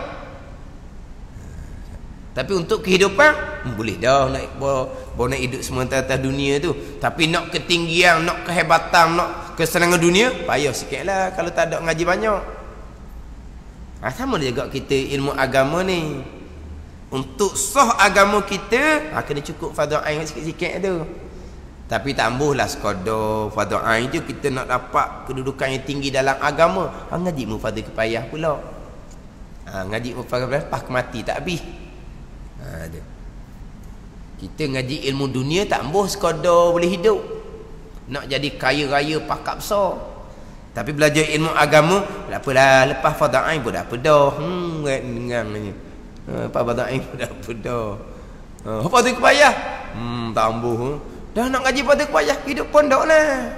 Tapi untuk kehidupan boleh dah nak hidup sementara dunia tu. Tapi nak ketinggian, nak kehebatan, nak kesenangan dunia, payah sikitlah kalau tak ada ngaji banyak. Sama juga kita ilmu agama ni. Untuk sah agama kita, kena cukup fardu ain sikit-sikit tu. Tapi tambuhlah sekadar fardu ain je kita nak dapat kedudukan yang tinggi dalam agama. Ngaji mu fardu kifayah pula. Ngaji mu fardu kifayah pas mati tak habis. Kita ngaji ilmu dunia tak ambuh sekadar boleh hidup. Nak jadi kaya raya pakak besar. Tapi belajar ilmu agama, tak apalah, lepas fardu ain pun dah apa dah. Dengang ni. Lepas fardu ain pun dah apa dah. Fardu kifayah. Tak ambuh. Dah nak ngaji fardu kifayah, hidup pondok lah.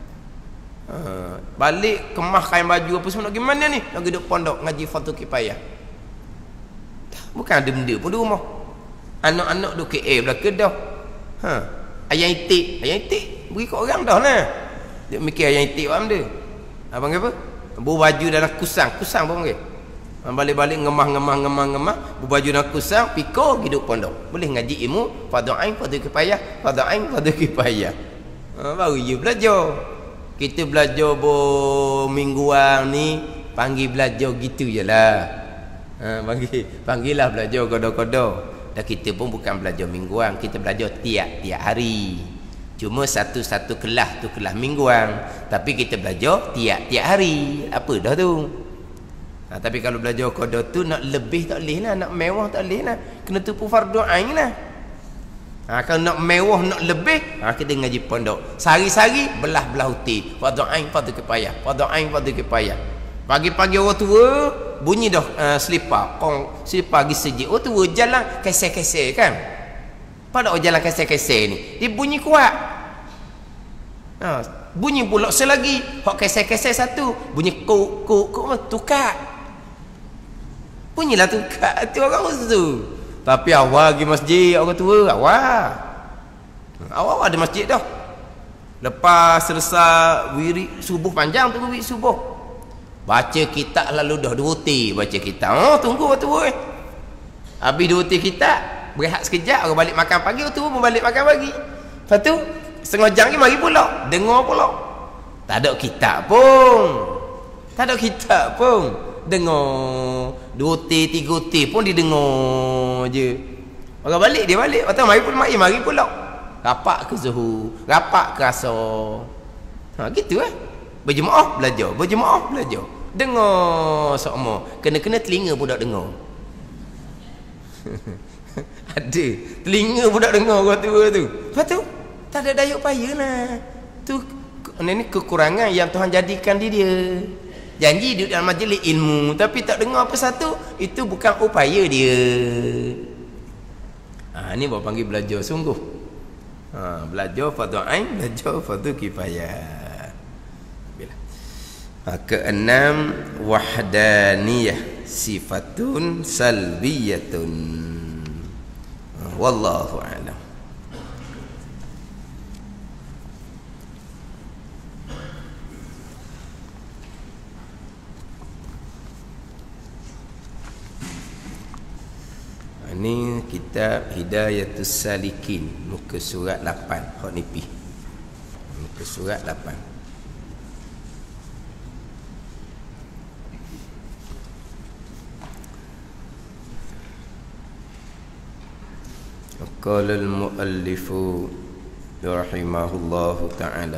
Balik kemah kain baju apa semua nak gimana ni? Nak hidup pondok ngaji fardu kifayah. Bukan ada benda pun di rumah. Anak-anak duk KL belaka dah. Ayam itik beri kat orang dah lah. Dia mikir ayam itik apa benda? Abang apa? Berbaju dalam kusang apa panggil? Balik-balik ngemah, berbaju dalam kusang, pikir hidup pondok. Boleh ngaji ilmu fardu ain, fardu kifayah, fardu ain, fardu kifayah. Baru je belajar. Kita belajar mingguan ni panggil belajar gitu jelah. Panggillah belajar kodo-kodo. Dan kita pun bukan belajar mingguan, kita belajar tiap-tiap hari. Cuma satu-satu kelas tu kelas mingguan, tapi kita belajar tiap-tiap hari. Apa dah tu? Tapi kalau belajar kodo tu nak lebih tak boleh lah, nak mewah tak boleh lah. Kena tupu fardu ain lah. Kalau nak mewah, nak lebih, kita ngaji pondok. Sehari-hari belah-belah uti. Fardu ain, fardu kifayah. Fardu ain, fardu kifayah. Pagi-pagi orang tua bunyi dah selipar pergi sejik. Orang tua jalan kesek-kesek kan. Pada orang jalan kesek-kesek ni dia bunyi kuat. Bunyi pula selagi hak kesek-kesek satu bunyi kuk tukar. Bunyilah tukar tu orang tu. Tapi awal pergi masjid orang tua awal ada masjid dah. Lepas selesai wirid subuh panjang tu wirid subuh. Baca kitab lalu dah 2 ti baca kitab. Tunggu waktu habis 2 ti kitab, berehat sekejap, orang balik makan pagi, waktu pun balik makan pagi. Lepas tu setengah jam lagi mari pula, dengar pula. Tak ada kitab pun. Dengar 2 ti 3 ti pun didengar je. Orang balik dia balik, waktu mari pula. Rapat ke zuhur, rapat ke asar. Gitu Berjemaah belajar. Dengar sama. Kena-kena telinga budak dengar. Ada. Telinga budak dengar orang tua tu. Lepas tu, tak ada daya upaya lah. Tu, ini kekurangan yang Tuhan jadikan dia. Janji duduk dalam majlis ilmu, tapi tak dengar apa satu, itu bukan upaya dia. Ini bawa panggil belajar sungguh. Belajar fardu ain, belajar fardu kifayah. Keenam, wahdaniyah sifatun salbiyatun. Wallahu a'lam. Ini kitab Hidayatus Salikin, muka surat 8. Hak ni pi. Muka surat 8. Qala al-muallifu rahimahullahu ta'ala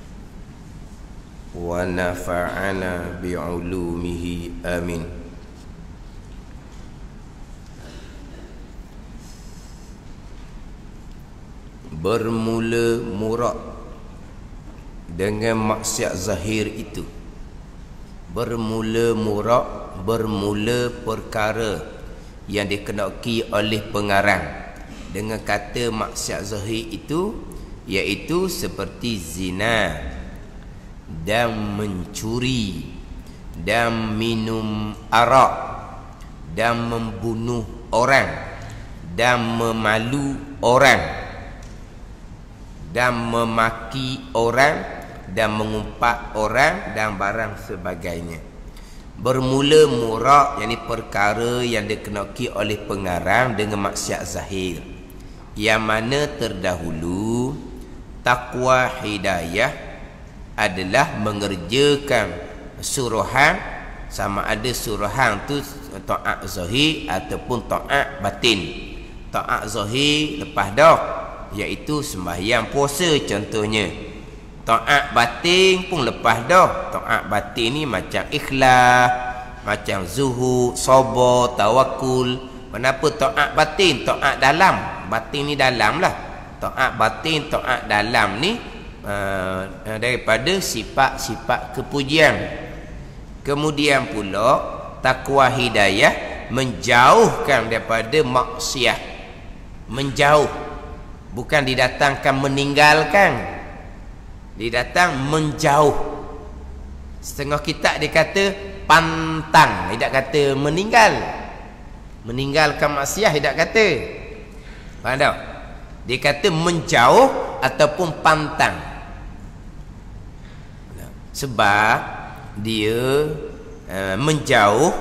wa nafa'ana bi'ulumihi amin. Bermula murak dengan maksiat zahir itu. Bermula murak, bermula perkara yang dikenaki oleh pengarang dengan kata maksiat zahir itu, iaitu seperti zina dan mencuri dan minum arak dan membunuh orang dan memalu orang dan memaki orang dan mengumpat orang dan barang sebagainya. Bermula murak, yakni perkara yang dikenaki oleh pengarang dengan maksiat zahir, yang mana terdahulu takwa hidayah adalah mengerjakan suruhan, sama ada suruhan tu taat zahir ataupun taat batin. Taat zahir lepas dah, iaitu sembahyang puasa contohnya. Taat batin pun lepas dah. Taat batin ni macam ikhlas, macam zuhud, sabar, tawakul. Kenapa taat batin? Taat dalam. Batin ni dalam lah. Taat batin, taat dalam ni daripada sifat-sifat kepujian. Kemudian pula takwa hidayah menjauhkan daripada maksiat. Menjauh, bukan didatangkan meninggalkan. Didatang menjauh. Setengah kitab dia kata pantang, tidak kata meninggal. Meninggalkan maksiat tidak kata. Faham tak? Dia kata menjauh ataupun pantang. Sebab dia menjauh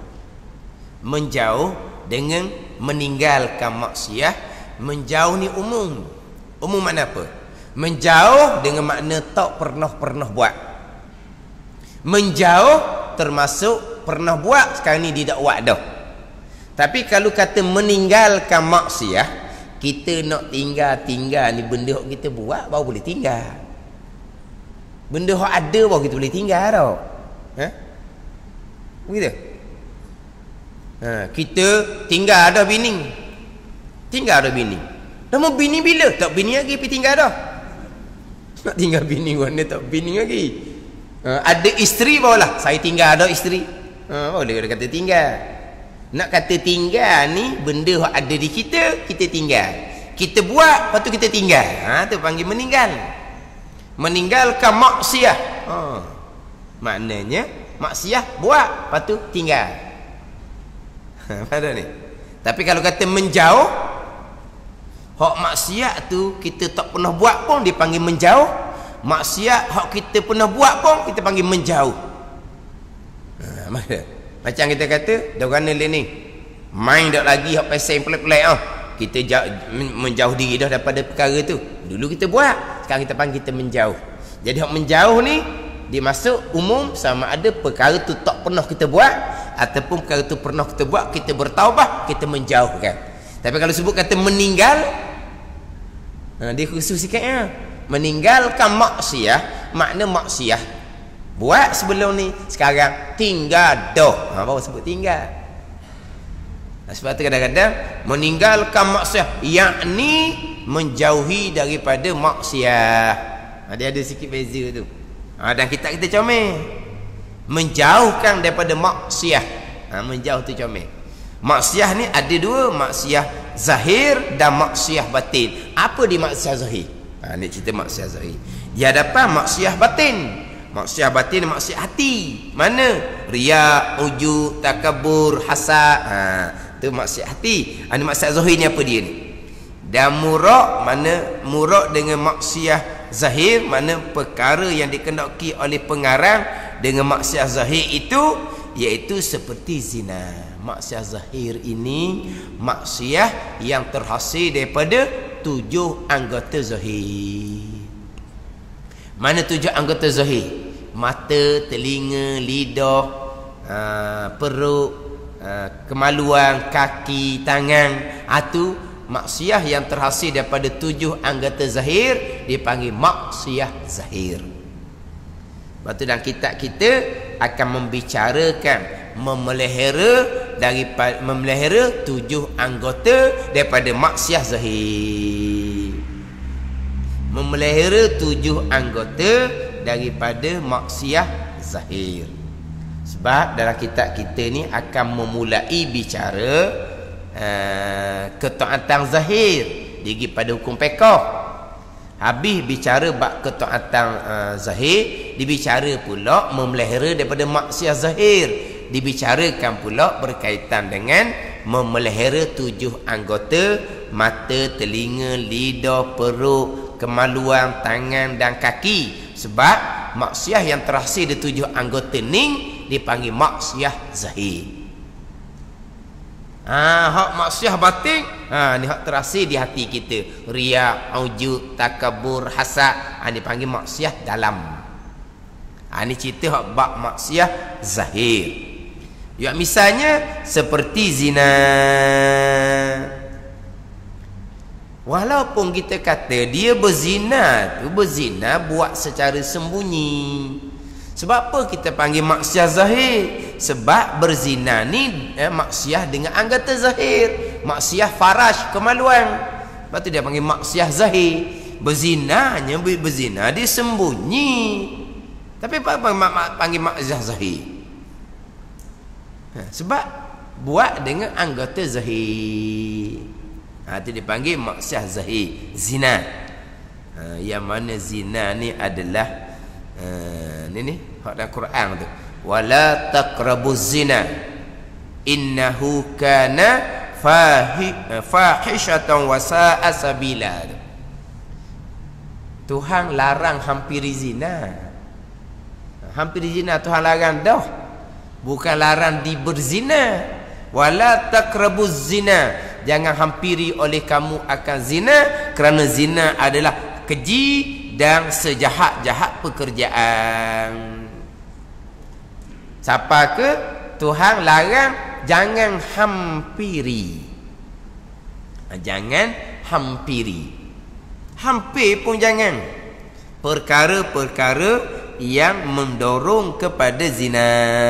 dengan meninggalkan maksiat. Menjauh ni umum. Umum makna apa? Menjauh dengan makna tak pernah buat. Menjauh termasuk pernah buat, sekarang ni dia tak buat dah. Tapi kalau kata meninggalkan maksiat, kita nak tinggal ni benda yang kita buat baru boleh tinggal. Benda yang ada baru kita boleh tinggal tau. Begitu? Kita tinggal dah bini. Tinggal dah bini. Nama bini bila? Tak bini lagi pergi tinggal dah. Nak tinggal bini mana tak bini lagi. Ada isteri barulah saya tinggal dah isteri. Boleh kata tinggal. Nak kata tinggal ni benda yang ada di kita, kita tinggal. Kita buat, lepas tu kita tinggal. Tu panggil meninggal. Meninggalkan maksiat. Maknanya maksiat buat, lepas tu tinggal. Pada ni. Tapi kalau kata menjauh, hak maksiat tu kita tak pernah buat pun dipanggil menjauh. Maksiat hak kita pernah buat pun kita panggil menjauh. Macam kita kata dah kerana ni main dak lagi hak pasal pelik-pelik kita menjauh diri dah daripada perkara tu. Dulu kita buat, sekarang kita panggil kita menjauh. Jadi hak menjauh ni dia masuk umum, sama ada perkara tu tak pernah kita buat ataupun perkara tu pernah kita buat, kita bertaubat, kita menjauhkan. Tapi kalau sebut kata meninggal, dia khusus sikitnya. Meninggalkan maksiat, makna maksiat buat sebelum ni, sekarang tinggal dah. Baru sebut tinggal. Sebab tu kadang-kadang meninggalkan maksiat, yakni menjauhi daripada maksiat. Dia ada sikit beza tu. Dan kita comel. Menjauhkan daripada maksiat. Menjauh tu comel. Maksiat ni ada dua, maksiat zahir dan maksiat batin. Apa di maksiat zahir? Ni cerita maksiat zahir. Di hadapan maksiat batin. Maksiat batin, maksiat hati. Mana? Riya, ujub, takabur, hasad. Tu maksiat hati. Ni maksiat zahir ni apa dia ni? Dan murak, mana murak dengan maksiat zahir, mana perkara yang dikehendaki oleh pengarang dengan maksiat zahir itu, iaitu seperti zina. Maksiat zahir ini maksiat yang terhasil daripada 7 anggota zahir. Mana 7 anggota zahir? Mata, telinga, lidah, perut, kemaluan, kaki, tangan. Itu maksiat yang terhasil daripada 7 anggota zahir dipanggil maksiat zahir. Lepas tu dalam kitab kita akan membicarakan memelihara 7 anggota daripada maksiat zahir. Memelihara 7 anggota daripada maksiat zahir. Sebab dalam kitab kita ni akan memulai bicara ketaatan zahir digi pada hukum fiqh. Habis bicara bab ketaatan zahir, dibicara pula memelihara daripada maksiat zahir. Dibicarakan pula berkaitan dengan memelihara 7 anggota: mata, telinga, lidah, perut, kemaluan, tangan dan kaki. Sebab maksiat yang terhasil di 7 anggota ni dipanggil maksiat zahir. Hak maksiat batin, ni hak terhasil di hati kita. Riya, ujub, takabur, hasad, dipanggil maksiat dalam. Ni cerita hak bab maksiat zahir. Ya, misalnya seperti zina. Walaupun kita kata dia berzina buat secara sembunyi. Sebab apa kita panggil maksiat zahir? Sebab berzina ni maksiat dengan anggota zahir. Maksiat faraj, kemaluan. Lepas tu dia panggil maksiat zahir. Berzina dia sembunyi. Tapi apa panggil maksiat zahir? Sebab buat dengan anggota zahir. Itu dipanggil maksiat zahir, zina. Yang mana zina ni adalah ni hak dalam Quran tu, wala taqrabuz zina innahu kana fahishatan wa sa'a sabila. Tuhan larang hampiri zina. Hampiri zina Tuhan larang dah, bukan larang di berzina. Wala taqrabuz zina, jangan hampiri oleh kamu akan zina, kerana zina adalah keji dan sejahat-jahat pekerjaan. Siapa ke Tuhan larang jangan hampiri. Jangan hampiri. Hampir pun jangan. Perkara-perkara yang mendorong kepada zina.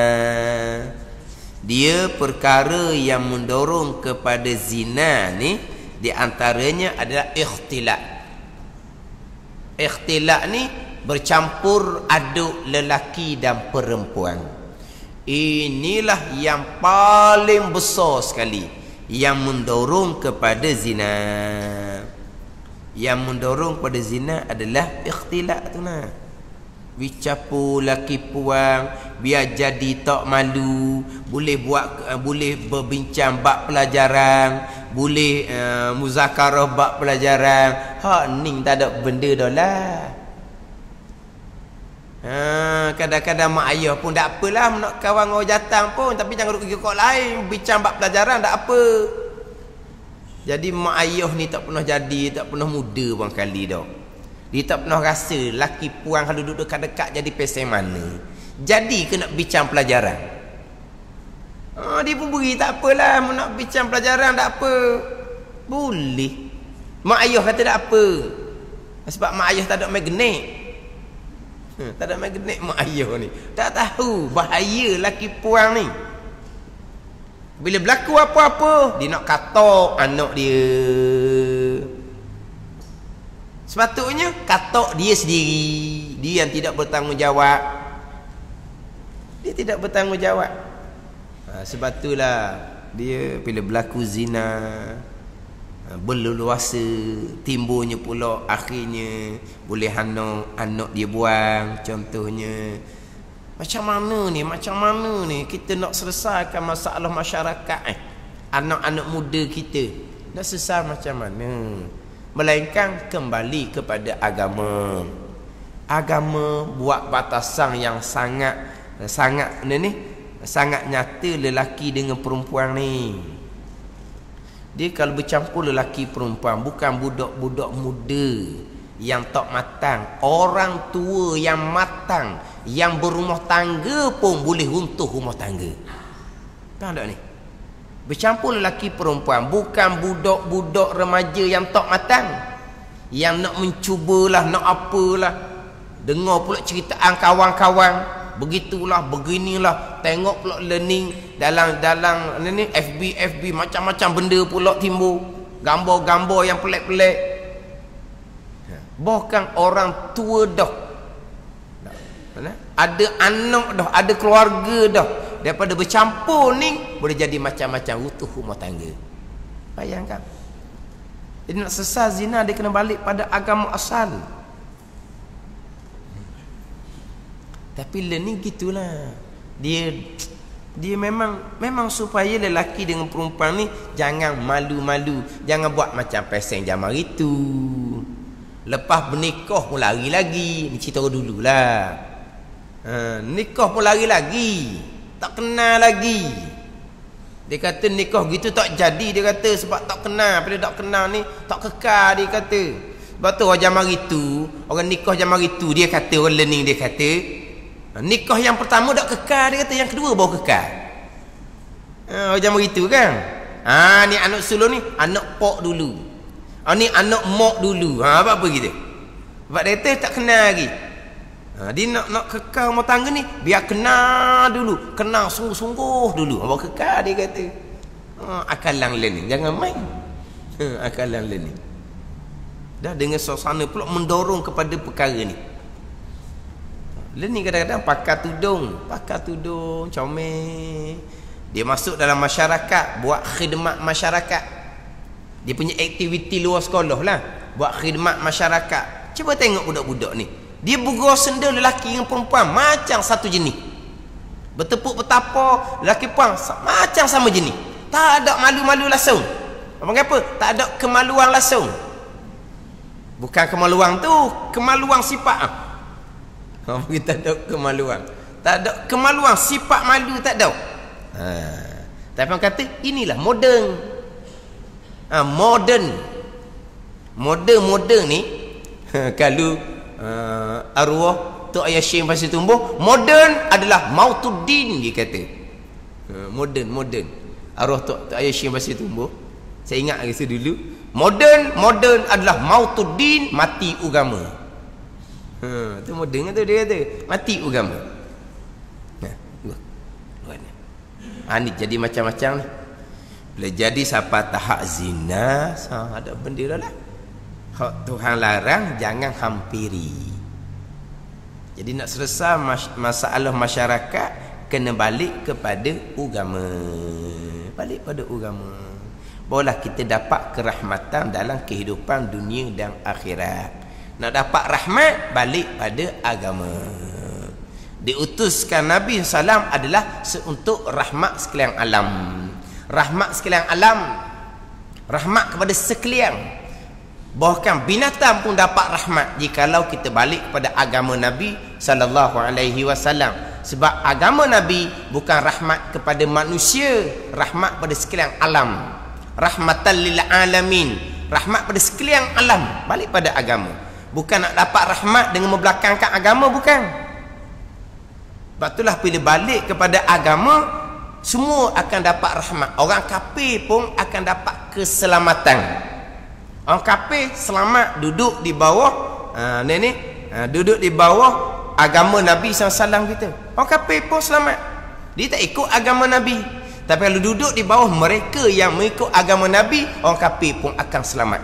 Dia perkara yang mendorong kepada zina ni, di antaranya adalah ikhtilat. Ikhtilat ni bercampur aduk lelaki dan perempuan. Inilah yang paling besar sekali yang mendorong kepada zina. Yang mendorong kepada zina adalah ikhtilat tu nah. Bicampur laki puang, biar jadi tak malu, boleh berbincang bab pelajaran, boleh muzakarah bab pelajaran. Ni tak ada benda dah lah. Kadang-kadang mak ayah pun tak apalah nak kawan orang jatang pun, tapi jangan duduk pergi kok lain bincang bab pelajaran tak apa. Jadi mak ayah ni tak pernah jadi, tak pernah muda bang kali dah. Dia tak pernah rasa laki puang kalau duduk dekat-dekat jadi pesen mana. Jadi ke nak bincang pelajaran? Dia pun beri tak apalah, nak bincang pelajaran tak apa. Boleh. Mak ayah kata tak apa. Sebab mak ayah tak ada magnet. Tak ada magnet mak ayah ni. Tak tahu bahaya laki puang ni. Bila berlaku apa-apa, dia nak katok anak dia. Sepatutnya katok dia sendiri. Dia yang tidak bertanggungjawab. Dia tidak bertanggungjawab. Sebab itulah dia bila berlaku zina, berleluasa, timbulnya pula akhirnya boleh anak dia buang contohnya. Macam mana ni kita nak selesaikan masalah masyarakat anak-anak muda kita nak selesai macam mana? Melainkan kembali kepada agama. Agama buat batasan yang sangat nyata lelaki dengan perempuan ni. Dia kalau bercampur lelaki perempuan, bukan budak-budak muda yang tak matang, orang tua yang matang, yang berumah tangga pun boleh runtuh rumah tangga. Faham tak ni? Bercampur lelaki perempuan, bukan budak-budak remaja yang tak matang, yang nak mencubalah, nak apalah, dengar pula ceritaan kawan-kawan, begitulah, beginilah, tengok pula learning dalam ni FB macam-macam benda pula timbul, gambar-gambar yang pelik-pelik. Bahkan orang tua dah ada anak dah, ada keluarga dah, daripada bercampur ni boleh jadi macam-macam utuh rumah tangga. Bayangkan. Jadi nak selesai zina dia kena balik pada agama asal. Tapi learning gitulah. Dia memang supaya lelaki dengan perempuan ni jangan malu-malu, jangan buat macam peseng zaman itu. Lepas bernikah pun lari lagi. Ni cerita dululah. Nikah pun lari lagi, tak kenal lagi. Dia kata nikah gitu tak jadi, dia kata sebab tak kenal. Bila tak kenal ni tak kekal, dia kata. Sebab tu orang zaman itu, orang nikah zaman itu, dia kata, orang learning dia kata, nikah yang pertama tak kekal, dia kata, yang kedua baru kekal. Macam begitu kan. Ni anak sulung ni anak pok dulu, ni anak mok dulu. Apa gitu. Sebab dia kata tak kenal lagi. Dia nak kekal rumah tangga ni biar kenal dulu, kenal sungguh-sungguh dulu baru kekal, dia kata. Akalang learning, jangan main. Akalang learning. Dah dengan suasana pula mendorong kepada perkara ni. Learning kadang-kadang pakai tudung comel. Dia masuk dalam masyarakat, buat khidmat masyarakat. Dia punya aktiviti luar sekolah lah, buat khidmat masyarakat. Cuba tengok budak-budak ni, dia bergurau senda lelaki dengan perempuan macam satu jenis, bertepuk bertapa lelaki perempuan macam sama jenis. Tak ada malu-malu langsung. Apa? Tak ada kemaluan langsung. Bukan kemaluan tu, kemaluan sifat. Kita tak ada kemaluan. Tak ada kemaluan, sifat malu tak ada. Tapi orang kata inilah moden. Moden ni kalau arwah Tok Ayah Syekh Pasir Tumbuh, moden adalah mautuddin, dia kata. Moden arwah Tok Ayah Syekh Pasir Tumbuh, saya ingat lagi dulu, moden adalah mautuddin, mati agama. Tu moden tu, dia kata mati agama. Ni jadi macam-macam ni. Bila jadi siapa tahap zina, ada benda lah. Hak Tuhan larang jangan hampiri. Jadi nak selesai masalah masyarakat, kena balik kepada agama. Balik pada agama. Barulah kita dapat kerahmatan dalam kehidupan dunia dan akhirat. Nak dapat rahmat, balik pada agama. Diutuskan Nabi SAW adalah untuk rahmat sekalian alam. Rahmat sekalian alam, rahmat kepada sekalian. Bahkan binatang pun dapat rahmat jikalau kita balik kepada agama Nabi SAW. Sebab agama Nabi bukan rahmat kepada manusia, rahmat pada sekalian alam. Rahmatan lil alamin, rahmat pada sekalian alam. Balik pada agama. Bukan nak dapat rahmat dengan membelakangkan agama, bukan. Sebab itulah bila balik kepada agama, semua akan dapat rahmat. Orang kafir pun akan dapat keselamatan. Orang kafir selamat duduk di bawah duduk di bawah agama Nabi SAW kita. Orang kafir pun selamat. Dia tak ikut agama Nabi. Tapi kalau duduk di bawah mereka yang mengikut agama Nabi, orang kafir pun akan selamat.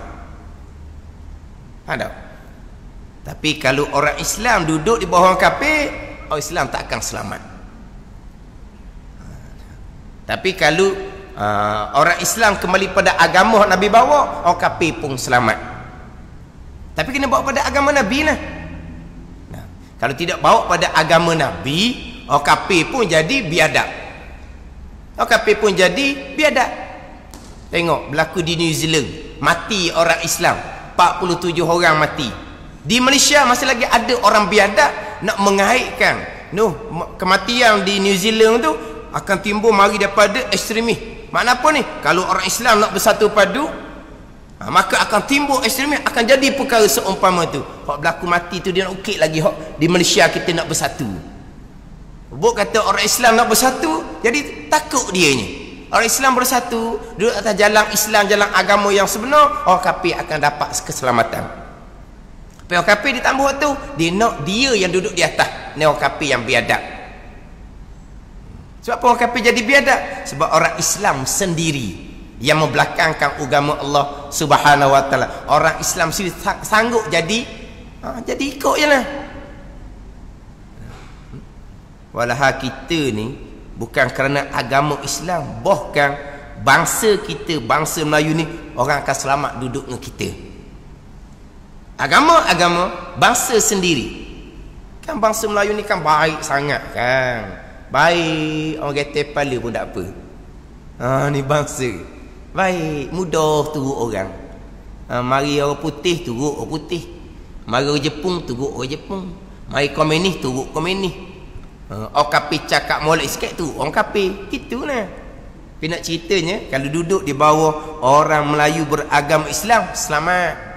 Ada. Tapi kalau orang Islam duduk di bawah orang kafir, orang Islam tak akan selamat. Tapi kalau orang Islam kembali pada agama Nabi bawa, orang kafir pun selamat. Tapi kena bawa pada agama Nabi lah. Kalau tidak bawa pada agama Nabi, orang kafir pun jadi biadab. Orang kafir pun jadi biadab. Tengok berlaku di New Zealand, mati orang Islam 47 orang mati. Di Malaysia masih lagi ada orang biadab nak mengaitkan kematian di New Zealand tu akan timbul mari daripada ekstremis. Makna apa ni? Kalau orang Islam nak bersatu padu, maka akan timbul ekstremis, akan jadi perkara seumpama tu. Hak berlaku mati tu dia nak ukit lagi hak di Malaysia kita nak bersatu. Buk kata orang Islam nak bersatu, jadi takut dia ni. Orang Islam bersatu, duduk atas jalan Islam, jalan agama yang sebenar, orang kafir akan dapat keselamatan. Tapi orang kafir ditambah tu, dia nak dia yang duduk di atas. Ni orang kafir yang biadab. Sebab apa orang kafir jadi biadab? Sebab orang Islam sendiri yang membelakangkan agama Allah Subhanahu wa taala. Orang Islam sendiri sanggup jadi ikut je lah. Walau kita ni bukan kerana agama Islam, bahkan bangsa kita, bangsa Melayu ni, orang akan selamat duduk dengan kita. Agama bangsa sendiri. Kan bangsa Melayu ni kan baik sangat kan. Baik, orang kata kepala pun tak apa. Ni bangsa baik, mudah turut orang. Mari orang putih turut orang putih. Mari orang Jepun turut orang Jepun. Mari komunis turut komunis. Orang kafir cakap molek sikit tu orang kafir. Gitulah. Tapi nak ceritanya, kalau duduk di bawah orang Melayu beragama Islam, selamat.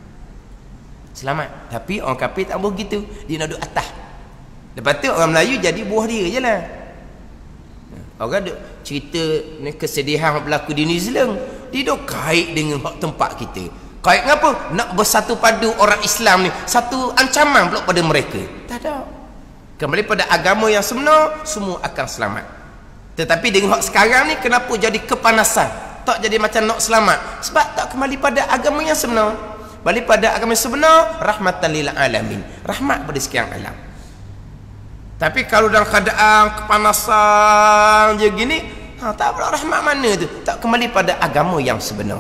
Tapi orang kafir tak boleh gitu, dia nak duduk atas. Lepas tu orang Melayu jadi buah dia je lah. Orang duk cerita ni kesedihan berlaku di New Zealand, dia duk kait dengan tempat kita. Kait ngapa? Nak bersatu padu orang Islam ni, satu ancaman pula pada mereka. Tak ada. Kembali pada agama yang sebenar, semua akan selamat. Tetapi dengan hak sekarang ni, kenapa jadi kepanasan? Tak jadi macam nak selamat? Sebab tak kembali pada agama yang sebenar. Balik pada agama yang sebenar, rahmatan lil alamin, rahmat pada sekian alam. Tapi kalau dalam keadaan kepanasan je gini, tak pula rahmat mana tu? Tak kembali pada agama yang sebenar.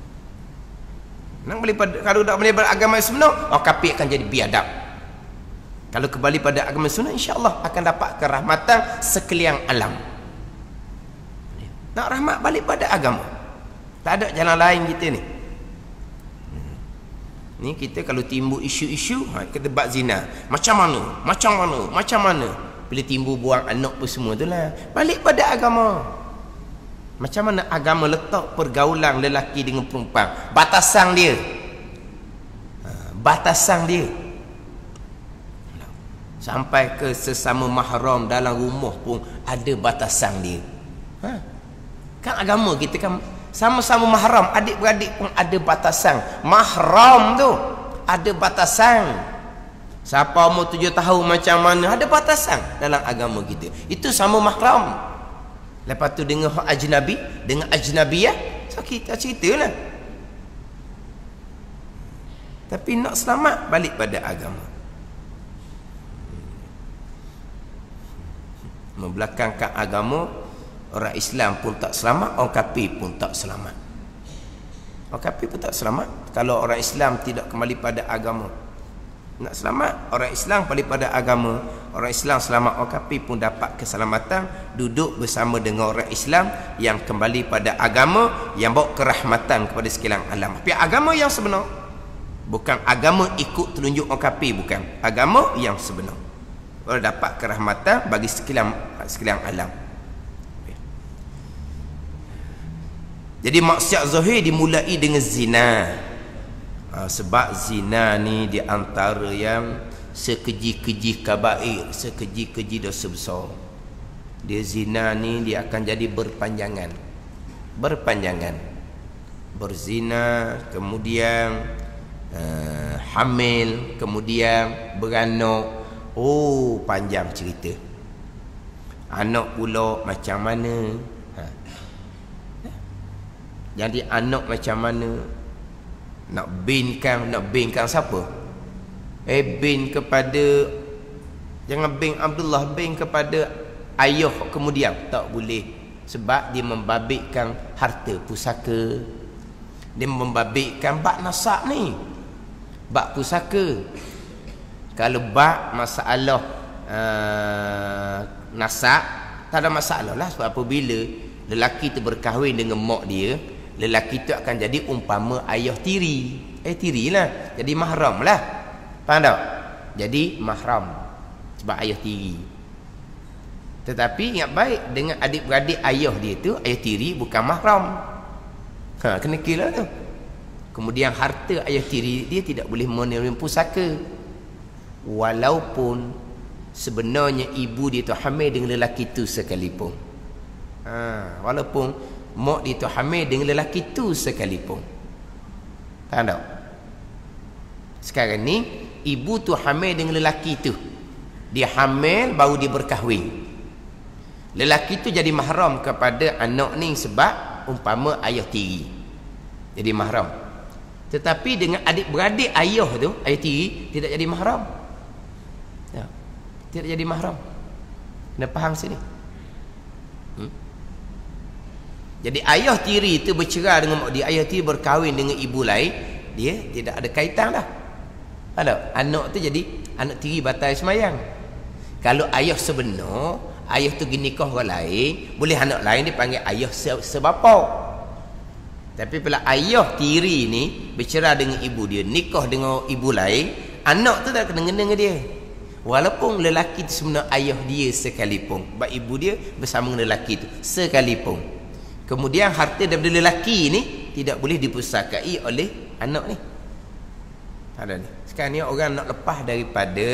Kalau tak kembali pada agama yang sebenar, orang kafir akan jadi biadab. Kalau kembali pada agama sunnah, insya-Allah akan dapat kerahmatan sekalian alam. Nak rahmat balik pada agama. Tak ada jalan lain kita ni. Ni kita kalau timbul isu-isu, kita bab zina. Macam mana? Bila timbul buang anak pun semua tu lah. Balik pada agama. Macam mana agama letak pergaulan lelaki dengan perempuan? Batasan dia. Sampai ke sesama mahram dalam rumah pun ada batasan dia. Kan agama kita kan sama-sama mahram, adik-beradik pun ada batasan. Mahram tu ada batasan. Siapa umur 7 tahun macam mana, ada batasan dalam agama kita. Itu sama mahram. Lepas tu dengan ajnabi, dengan ajnabiyah, so kita ceritalah. Tapi nak selamat, balik pada agama. Membelakangkan agama, orang Islam pun tak selamat, orang kafir pun tak selamat. Orang kafir pun tak selamat kalau orang Islam tidak kembali pada agama. Nak selamat, orang Islam kembali pada agama, orang Islam selamat, orang kafir pun dapat keselamatan, duduk bersama dengan orang Islam yang kembali pada agama, yang bawa kerahmatan kepada sekalian alam. Tapi agama yang sebenar, bukan agama ikut telunjuk orang kafir, bukan. Agama yang sebenar, orang dapat kerahmatan bagi sekalian alam. Jadi maksiat zahir dimulai dengan zina. Sebab zina ni di antara yang sekeji-keji kabair, sekeji-keji dosa besar. Dia zina ni dia akan jadi berpanjangan. Berzina, kemudian hamil, kemudian beranak. Oh, panjang cerita. Anak pula macam mana? Jadi anak macam mana? Nak binkan siapa? Bin kepada, jangan bin Abdullah, bin kepada ayah kemudian. Tak boleh. Sebab dia membabitkan harta pusaka. Dia membabitkan bab nasab ni, bab pusaka. Kalau bab masalah nasab, tak ada masalah lah. Sebab apabila lelaki tu berkahwin dengan mak dia, lelaki tu akan jadi umpama ayah tiri. Tiri lah, jadi mahram lah. Faham tak? Jadi mahram sebab ayah tiri. Tetapi ingat baik, dengan adik-beradik ayah dia tu, ayah tiri bukan mahram. Kena kira tu. Kemudian harta ayah tiri dia tidak boleh menerima pusaka. Walaupun sebenarnya ibu dia tu hamil dengan lelaki tu sekalipun. Walaupun mak dia tu hamil dengan lelaki tu sekalipun. Faham tak? Sekarang ni ibu tu hamil dengan lelaki tu. Dia hamil baru dia berkahwin. Lelaki tu jadi mahram kepada anak ni sebab umpama ayah tiri. Jadi mahram. Tetapi dengan adik-beradik ayah tu, ayah tiri tidak jadi mahram. Ya. Tidak jadi mahram. Kena faham sini. Jadi ayah tiri itu bercerai dengan mak dia, ayah tiri berkahwin dengan ibu lain, dia tidak ada kaitan dah. Ada anak tu jadi anak tiri batal semayang. Kalau ayah sebenar, ayah tu pergi nikah orang lain, boleh anak lain dipanggil ayah sebapa. Tapi bila ayah tiri ni bercerai dengan ibu dia, nikah dengan ibu lain, anak tu tak kena-kena dengan dia. Walaupun lelaki tu sebenarnya ayah dia sekalipun, sebab ibu dia bersama dengan lelaki tu sekalipun. Kemudian harta daripada lelaki ni tidak boleh dipusakai oleh anak ni. Ada ni. Sekarang ni orang nak lepas daripada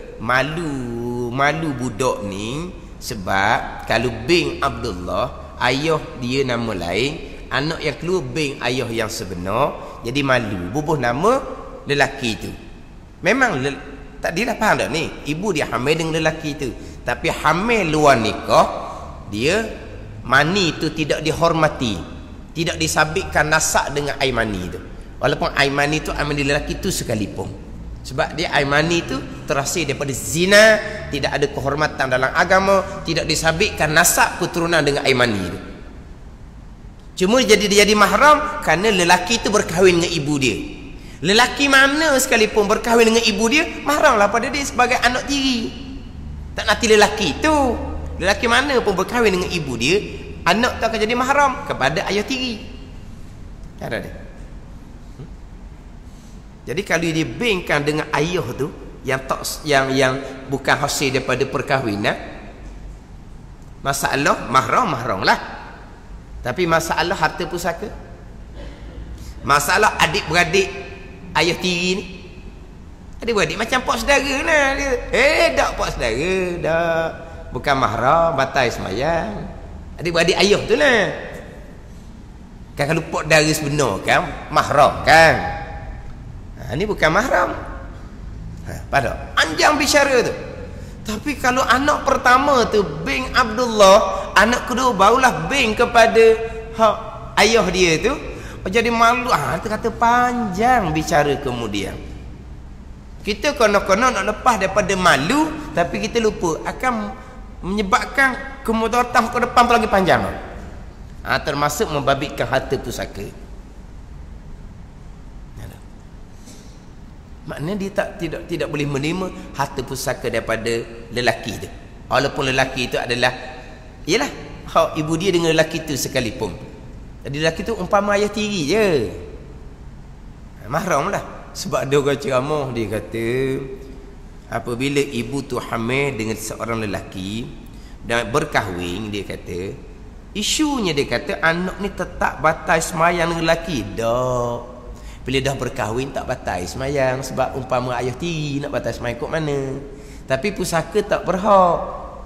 malu budak ni, sebab kalau bin Abdullah, ayah dia nama lain, anak yang keluar bin ayah yang sebenar, jadi malu bubuh nama lelaki tu. Memang tak dia dah faham dah ni, ibu dia hamil dengan lelaki tu, tapi hamil luar nikah, dia mani tu tidak dihormati, tidak disabitkan nasab dengan air mani tu. Walaupun air mani tu air mani lelaki tu sekalipun, sebab dia air mani tu terhasil daripada zina, tidak ada kehormatan dalam agama, tidak disabitkan nasab keturunan dengan air mani tu. Cuma dia jadi mahram kerana lelaki tu berkahwin dengan ibu dia. Lelaki mana sekalipun berkahwin dengan ibu dia, mahramlah pada dia sebagai anak tiri. Tak nanti lelaki tu, lelaki mana pun berkahwin dengan ibu dia, anak tu akan jadi mahram kepada ayah tiri. Ada dia. Jadi kalau dia bingkan dengan ayah tu yang bukan hasil daripada perkahwinan, masalah mahram lah. Tapi masalah harta pusaka, masalah adik-beradik ayah tiri ni, adik-beradik macam pak saudara lah dia. Tak pak saudara, tak, bukan mahram, batal semayang. Adik-beradik ayah tu lah. Kan kalau pak saudara sebenar kan mahram kan. Ini bukan mahram. Pada anjang bicara tu. Tapi kalau anak pertama tu bin Abdullah, anak kedua barulah bin kepada ayah dia tu, jadi malu. Itu kata panjang bicara kemudian. Kita konon-konon nak lepas daripada malu, tapi kita lupa akan menyebabkan kemudaratan ke depan tu lagi panjang. Termasuk membabitkan harta pusaka. Maknanya dia tidak boleh menerima harta pusaka daripada lelaki tu, walaupun lelaki itu adalah ialah hak ibu dia dengan lelaki tu sekalipun. Jadi lelaki tu umpama ayah tiri je, mahram lah. Sebab dia orang ceramah, dia kata apabila ibu tu hamil dengan seorang lelaki dan berkahwin, dia kata isunya, dia kata anak ni tetap batal semayang dengan lelaki. Dak, bila dah berkahwin tak batal semayang, sebab umpama ayah tiri nak batal semayang kot mana. Tapi pusaka tak berhak.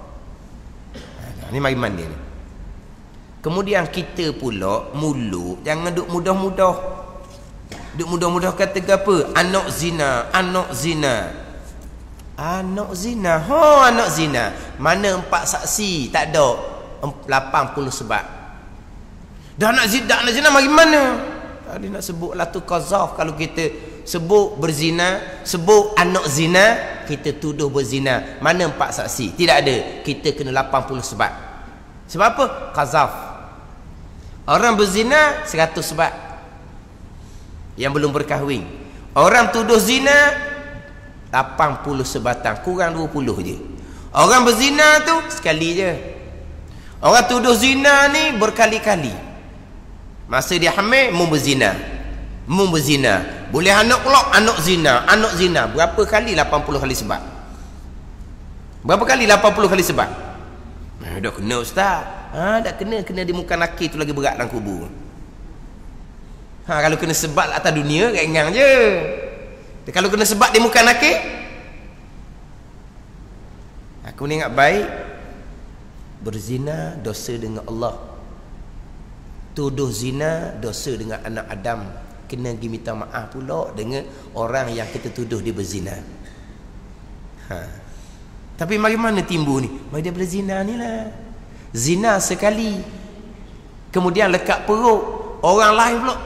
Ni mari mandi ni. Kemudian kita pula mulut jangan duk mudah-mudah. Duk mudah-mudah kata apa? Anak zina, anak zina. Anak zina. Anak zina. Mana 4 saksi? Tak ada. 80 sebab. Dah nak zina mari mana? Dia nak sebut lah tu qazaf. Kalau kita sebut berzina, sebut anak zina, kita tuduh berzina. Mana 4 saksi? Tidak ada. Kita kena 80 sebab. Sebab apa? Qazaf. Orang berzina 100 sebab yang belum berkahwin. Orang tuduh zina 80 sebatang, kurang 20 je. Orang berzina tu sekali je. Orang tuduh zina ni berkali-kali. Masa dia hamil berzina. Boleh anak pula anak zina. Berapa kali? 80 kali sebab. Berapa kali 80 kali sebab? Dah kena ustaz. Dah kena di muka nakir tu lagi berat dalam kubur. Kalau kena sebab atas dunia ringan je. Kalau kena sebab di muka nakir, aku ni ingat baik. Berzina dosa dengan Allah. Tuduh zina dosa dengan anak Adam. Kena pergi minta maaf pula dengan orang yang kita tuduh dia berzina. Tapi bagaimana timbul ni? Mari dia berzina ni lah. Zina sekali, kemudian lekat perut orang lain pula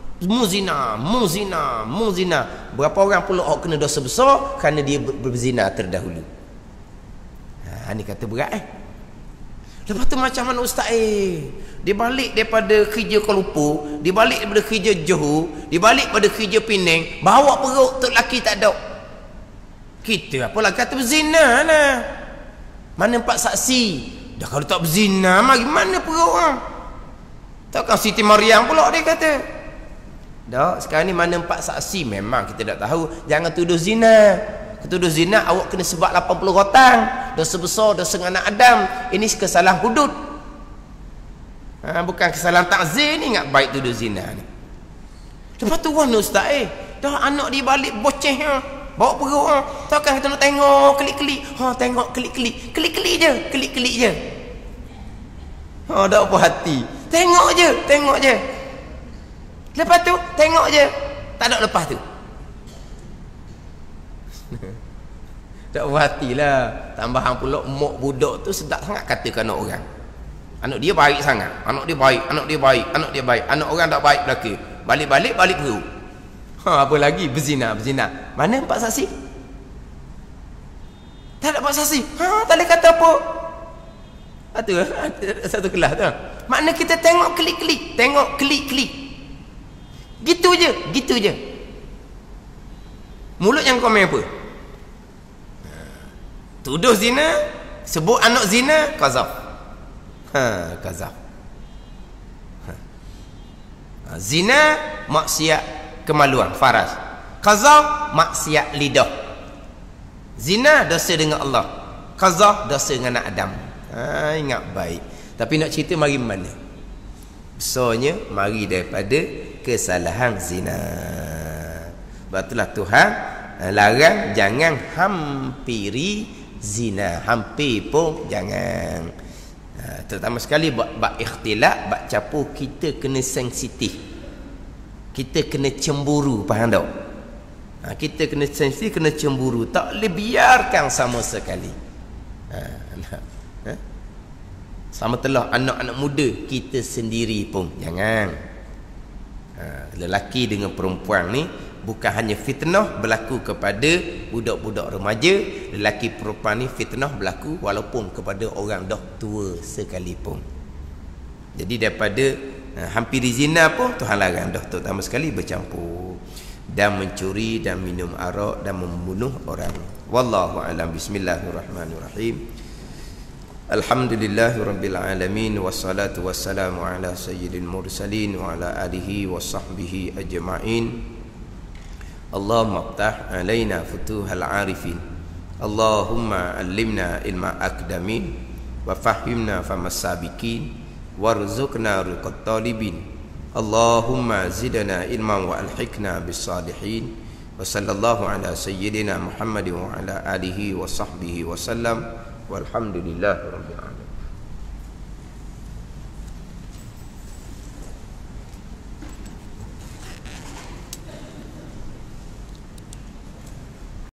mu zina. Berapa orang pula kena dosa besar kerana dia berzina terdahulu. Ni kata berat. Lepas tu macam mana ustaz? Dia balik daripada kerja Kuala Lumpur, dia balik daripada kerja Johor, dia balik daripada kerja Penang, bawa perut tu lelaki tak ada. Kita apalah kata berzina lah. Mana 4 saksi? Dah kalau tak berzina gimana perut takkan Siti Maryam pula dia kata. Dah sekarang ni mana 4 saksi? Memang kita tak tahu. Jangan tuduh zina. Ketuduh zina awak kena sebab 80 rotang. Dosa besar, dosa dengan anak Adam. Ini kesalahan hudud. Bukan kesalahan takzir ni. Ingat baik tuduh zina ni. Lepas tu warna ustaz dah anak dia balik boceh bawa perut takkan kita nak tengok klik-klik. Tengok klik-klik. Klik-klik je. Dah apa hati. Tengok je. Lepas tu tengok je. Tak ada lepas tu. Tak apa hatilah. Tambahan pula mak budak tu sedap sangat katakan anak orang. Anak dia baik sangat. Anak dia baik. Anak orang tak baik belaka. Balik perut. Apa lagi? Berzina. Mana 4 saksi? Tak ada 4 saksi. Tak boleh kata apa. Itu satu kelas tu. Makna kita tengok klik-klik. Gitu je. Mulut yang komen apa? Tuduh zina, sebut anak zina, qazaf. Qazaf. Zina maksiat kemaluan, faras. Qazaf maksiat lidah. Zina dosa dengan Allah. Qazaf dosa dengan anak Adam. Ingat baik. Tapi nak cerita mari mana? Besarnya mari daripada kesalahan zina. Sebab itulah Tuhan larang jangan hampiri zina. Hampir pun jangan. Terutama sekali bab ikhtilat, bab campur, kita kena sensitif. Kita kena cemburu, faham tak? Kita kena sensitif, kena cemburu. Tak boleh biarkan sama sekali. Sama telah anak-anak muda kita sendiri pun jangan. Lelaki dengan perempuan ni bukan hanya fitnah berlaku kepada budak-budak remaja, lelaki perempuan ni fitnah berlaku walaupun kepada orang dah tua sekalipun. Jadi daripada hampiri zina pun Tuhan larang dah, terutama sekali bercampur dan mencuri dan minum arak dan membunuh orang. Wallahu a'lam. Bismillahirrahmanirrahim. Alhamdulillahirabbil alamin wassalatu wassalamu ala sayyidil mursalin wa ala alihi washabbihi ajma'in. Allahumma iftah alaina futuhal arifin. Allahumma allimna ilma akdamin wa fahimna famas sabiqin warzuqna rizqat talibin. Allahumma zidna ilman wa alhiqna bis salihin. Wa sallallahu ala sayyidina Muhammadin wa ala alihi wa sahbihi wa sallam. Walhamdulillah rabbil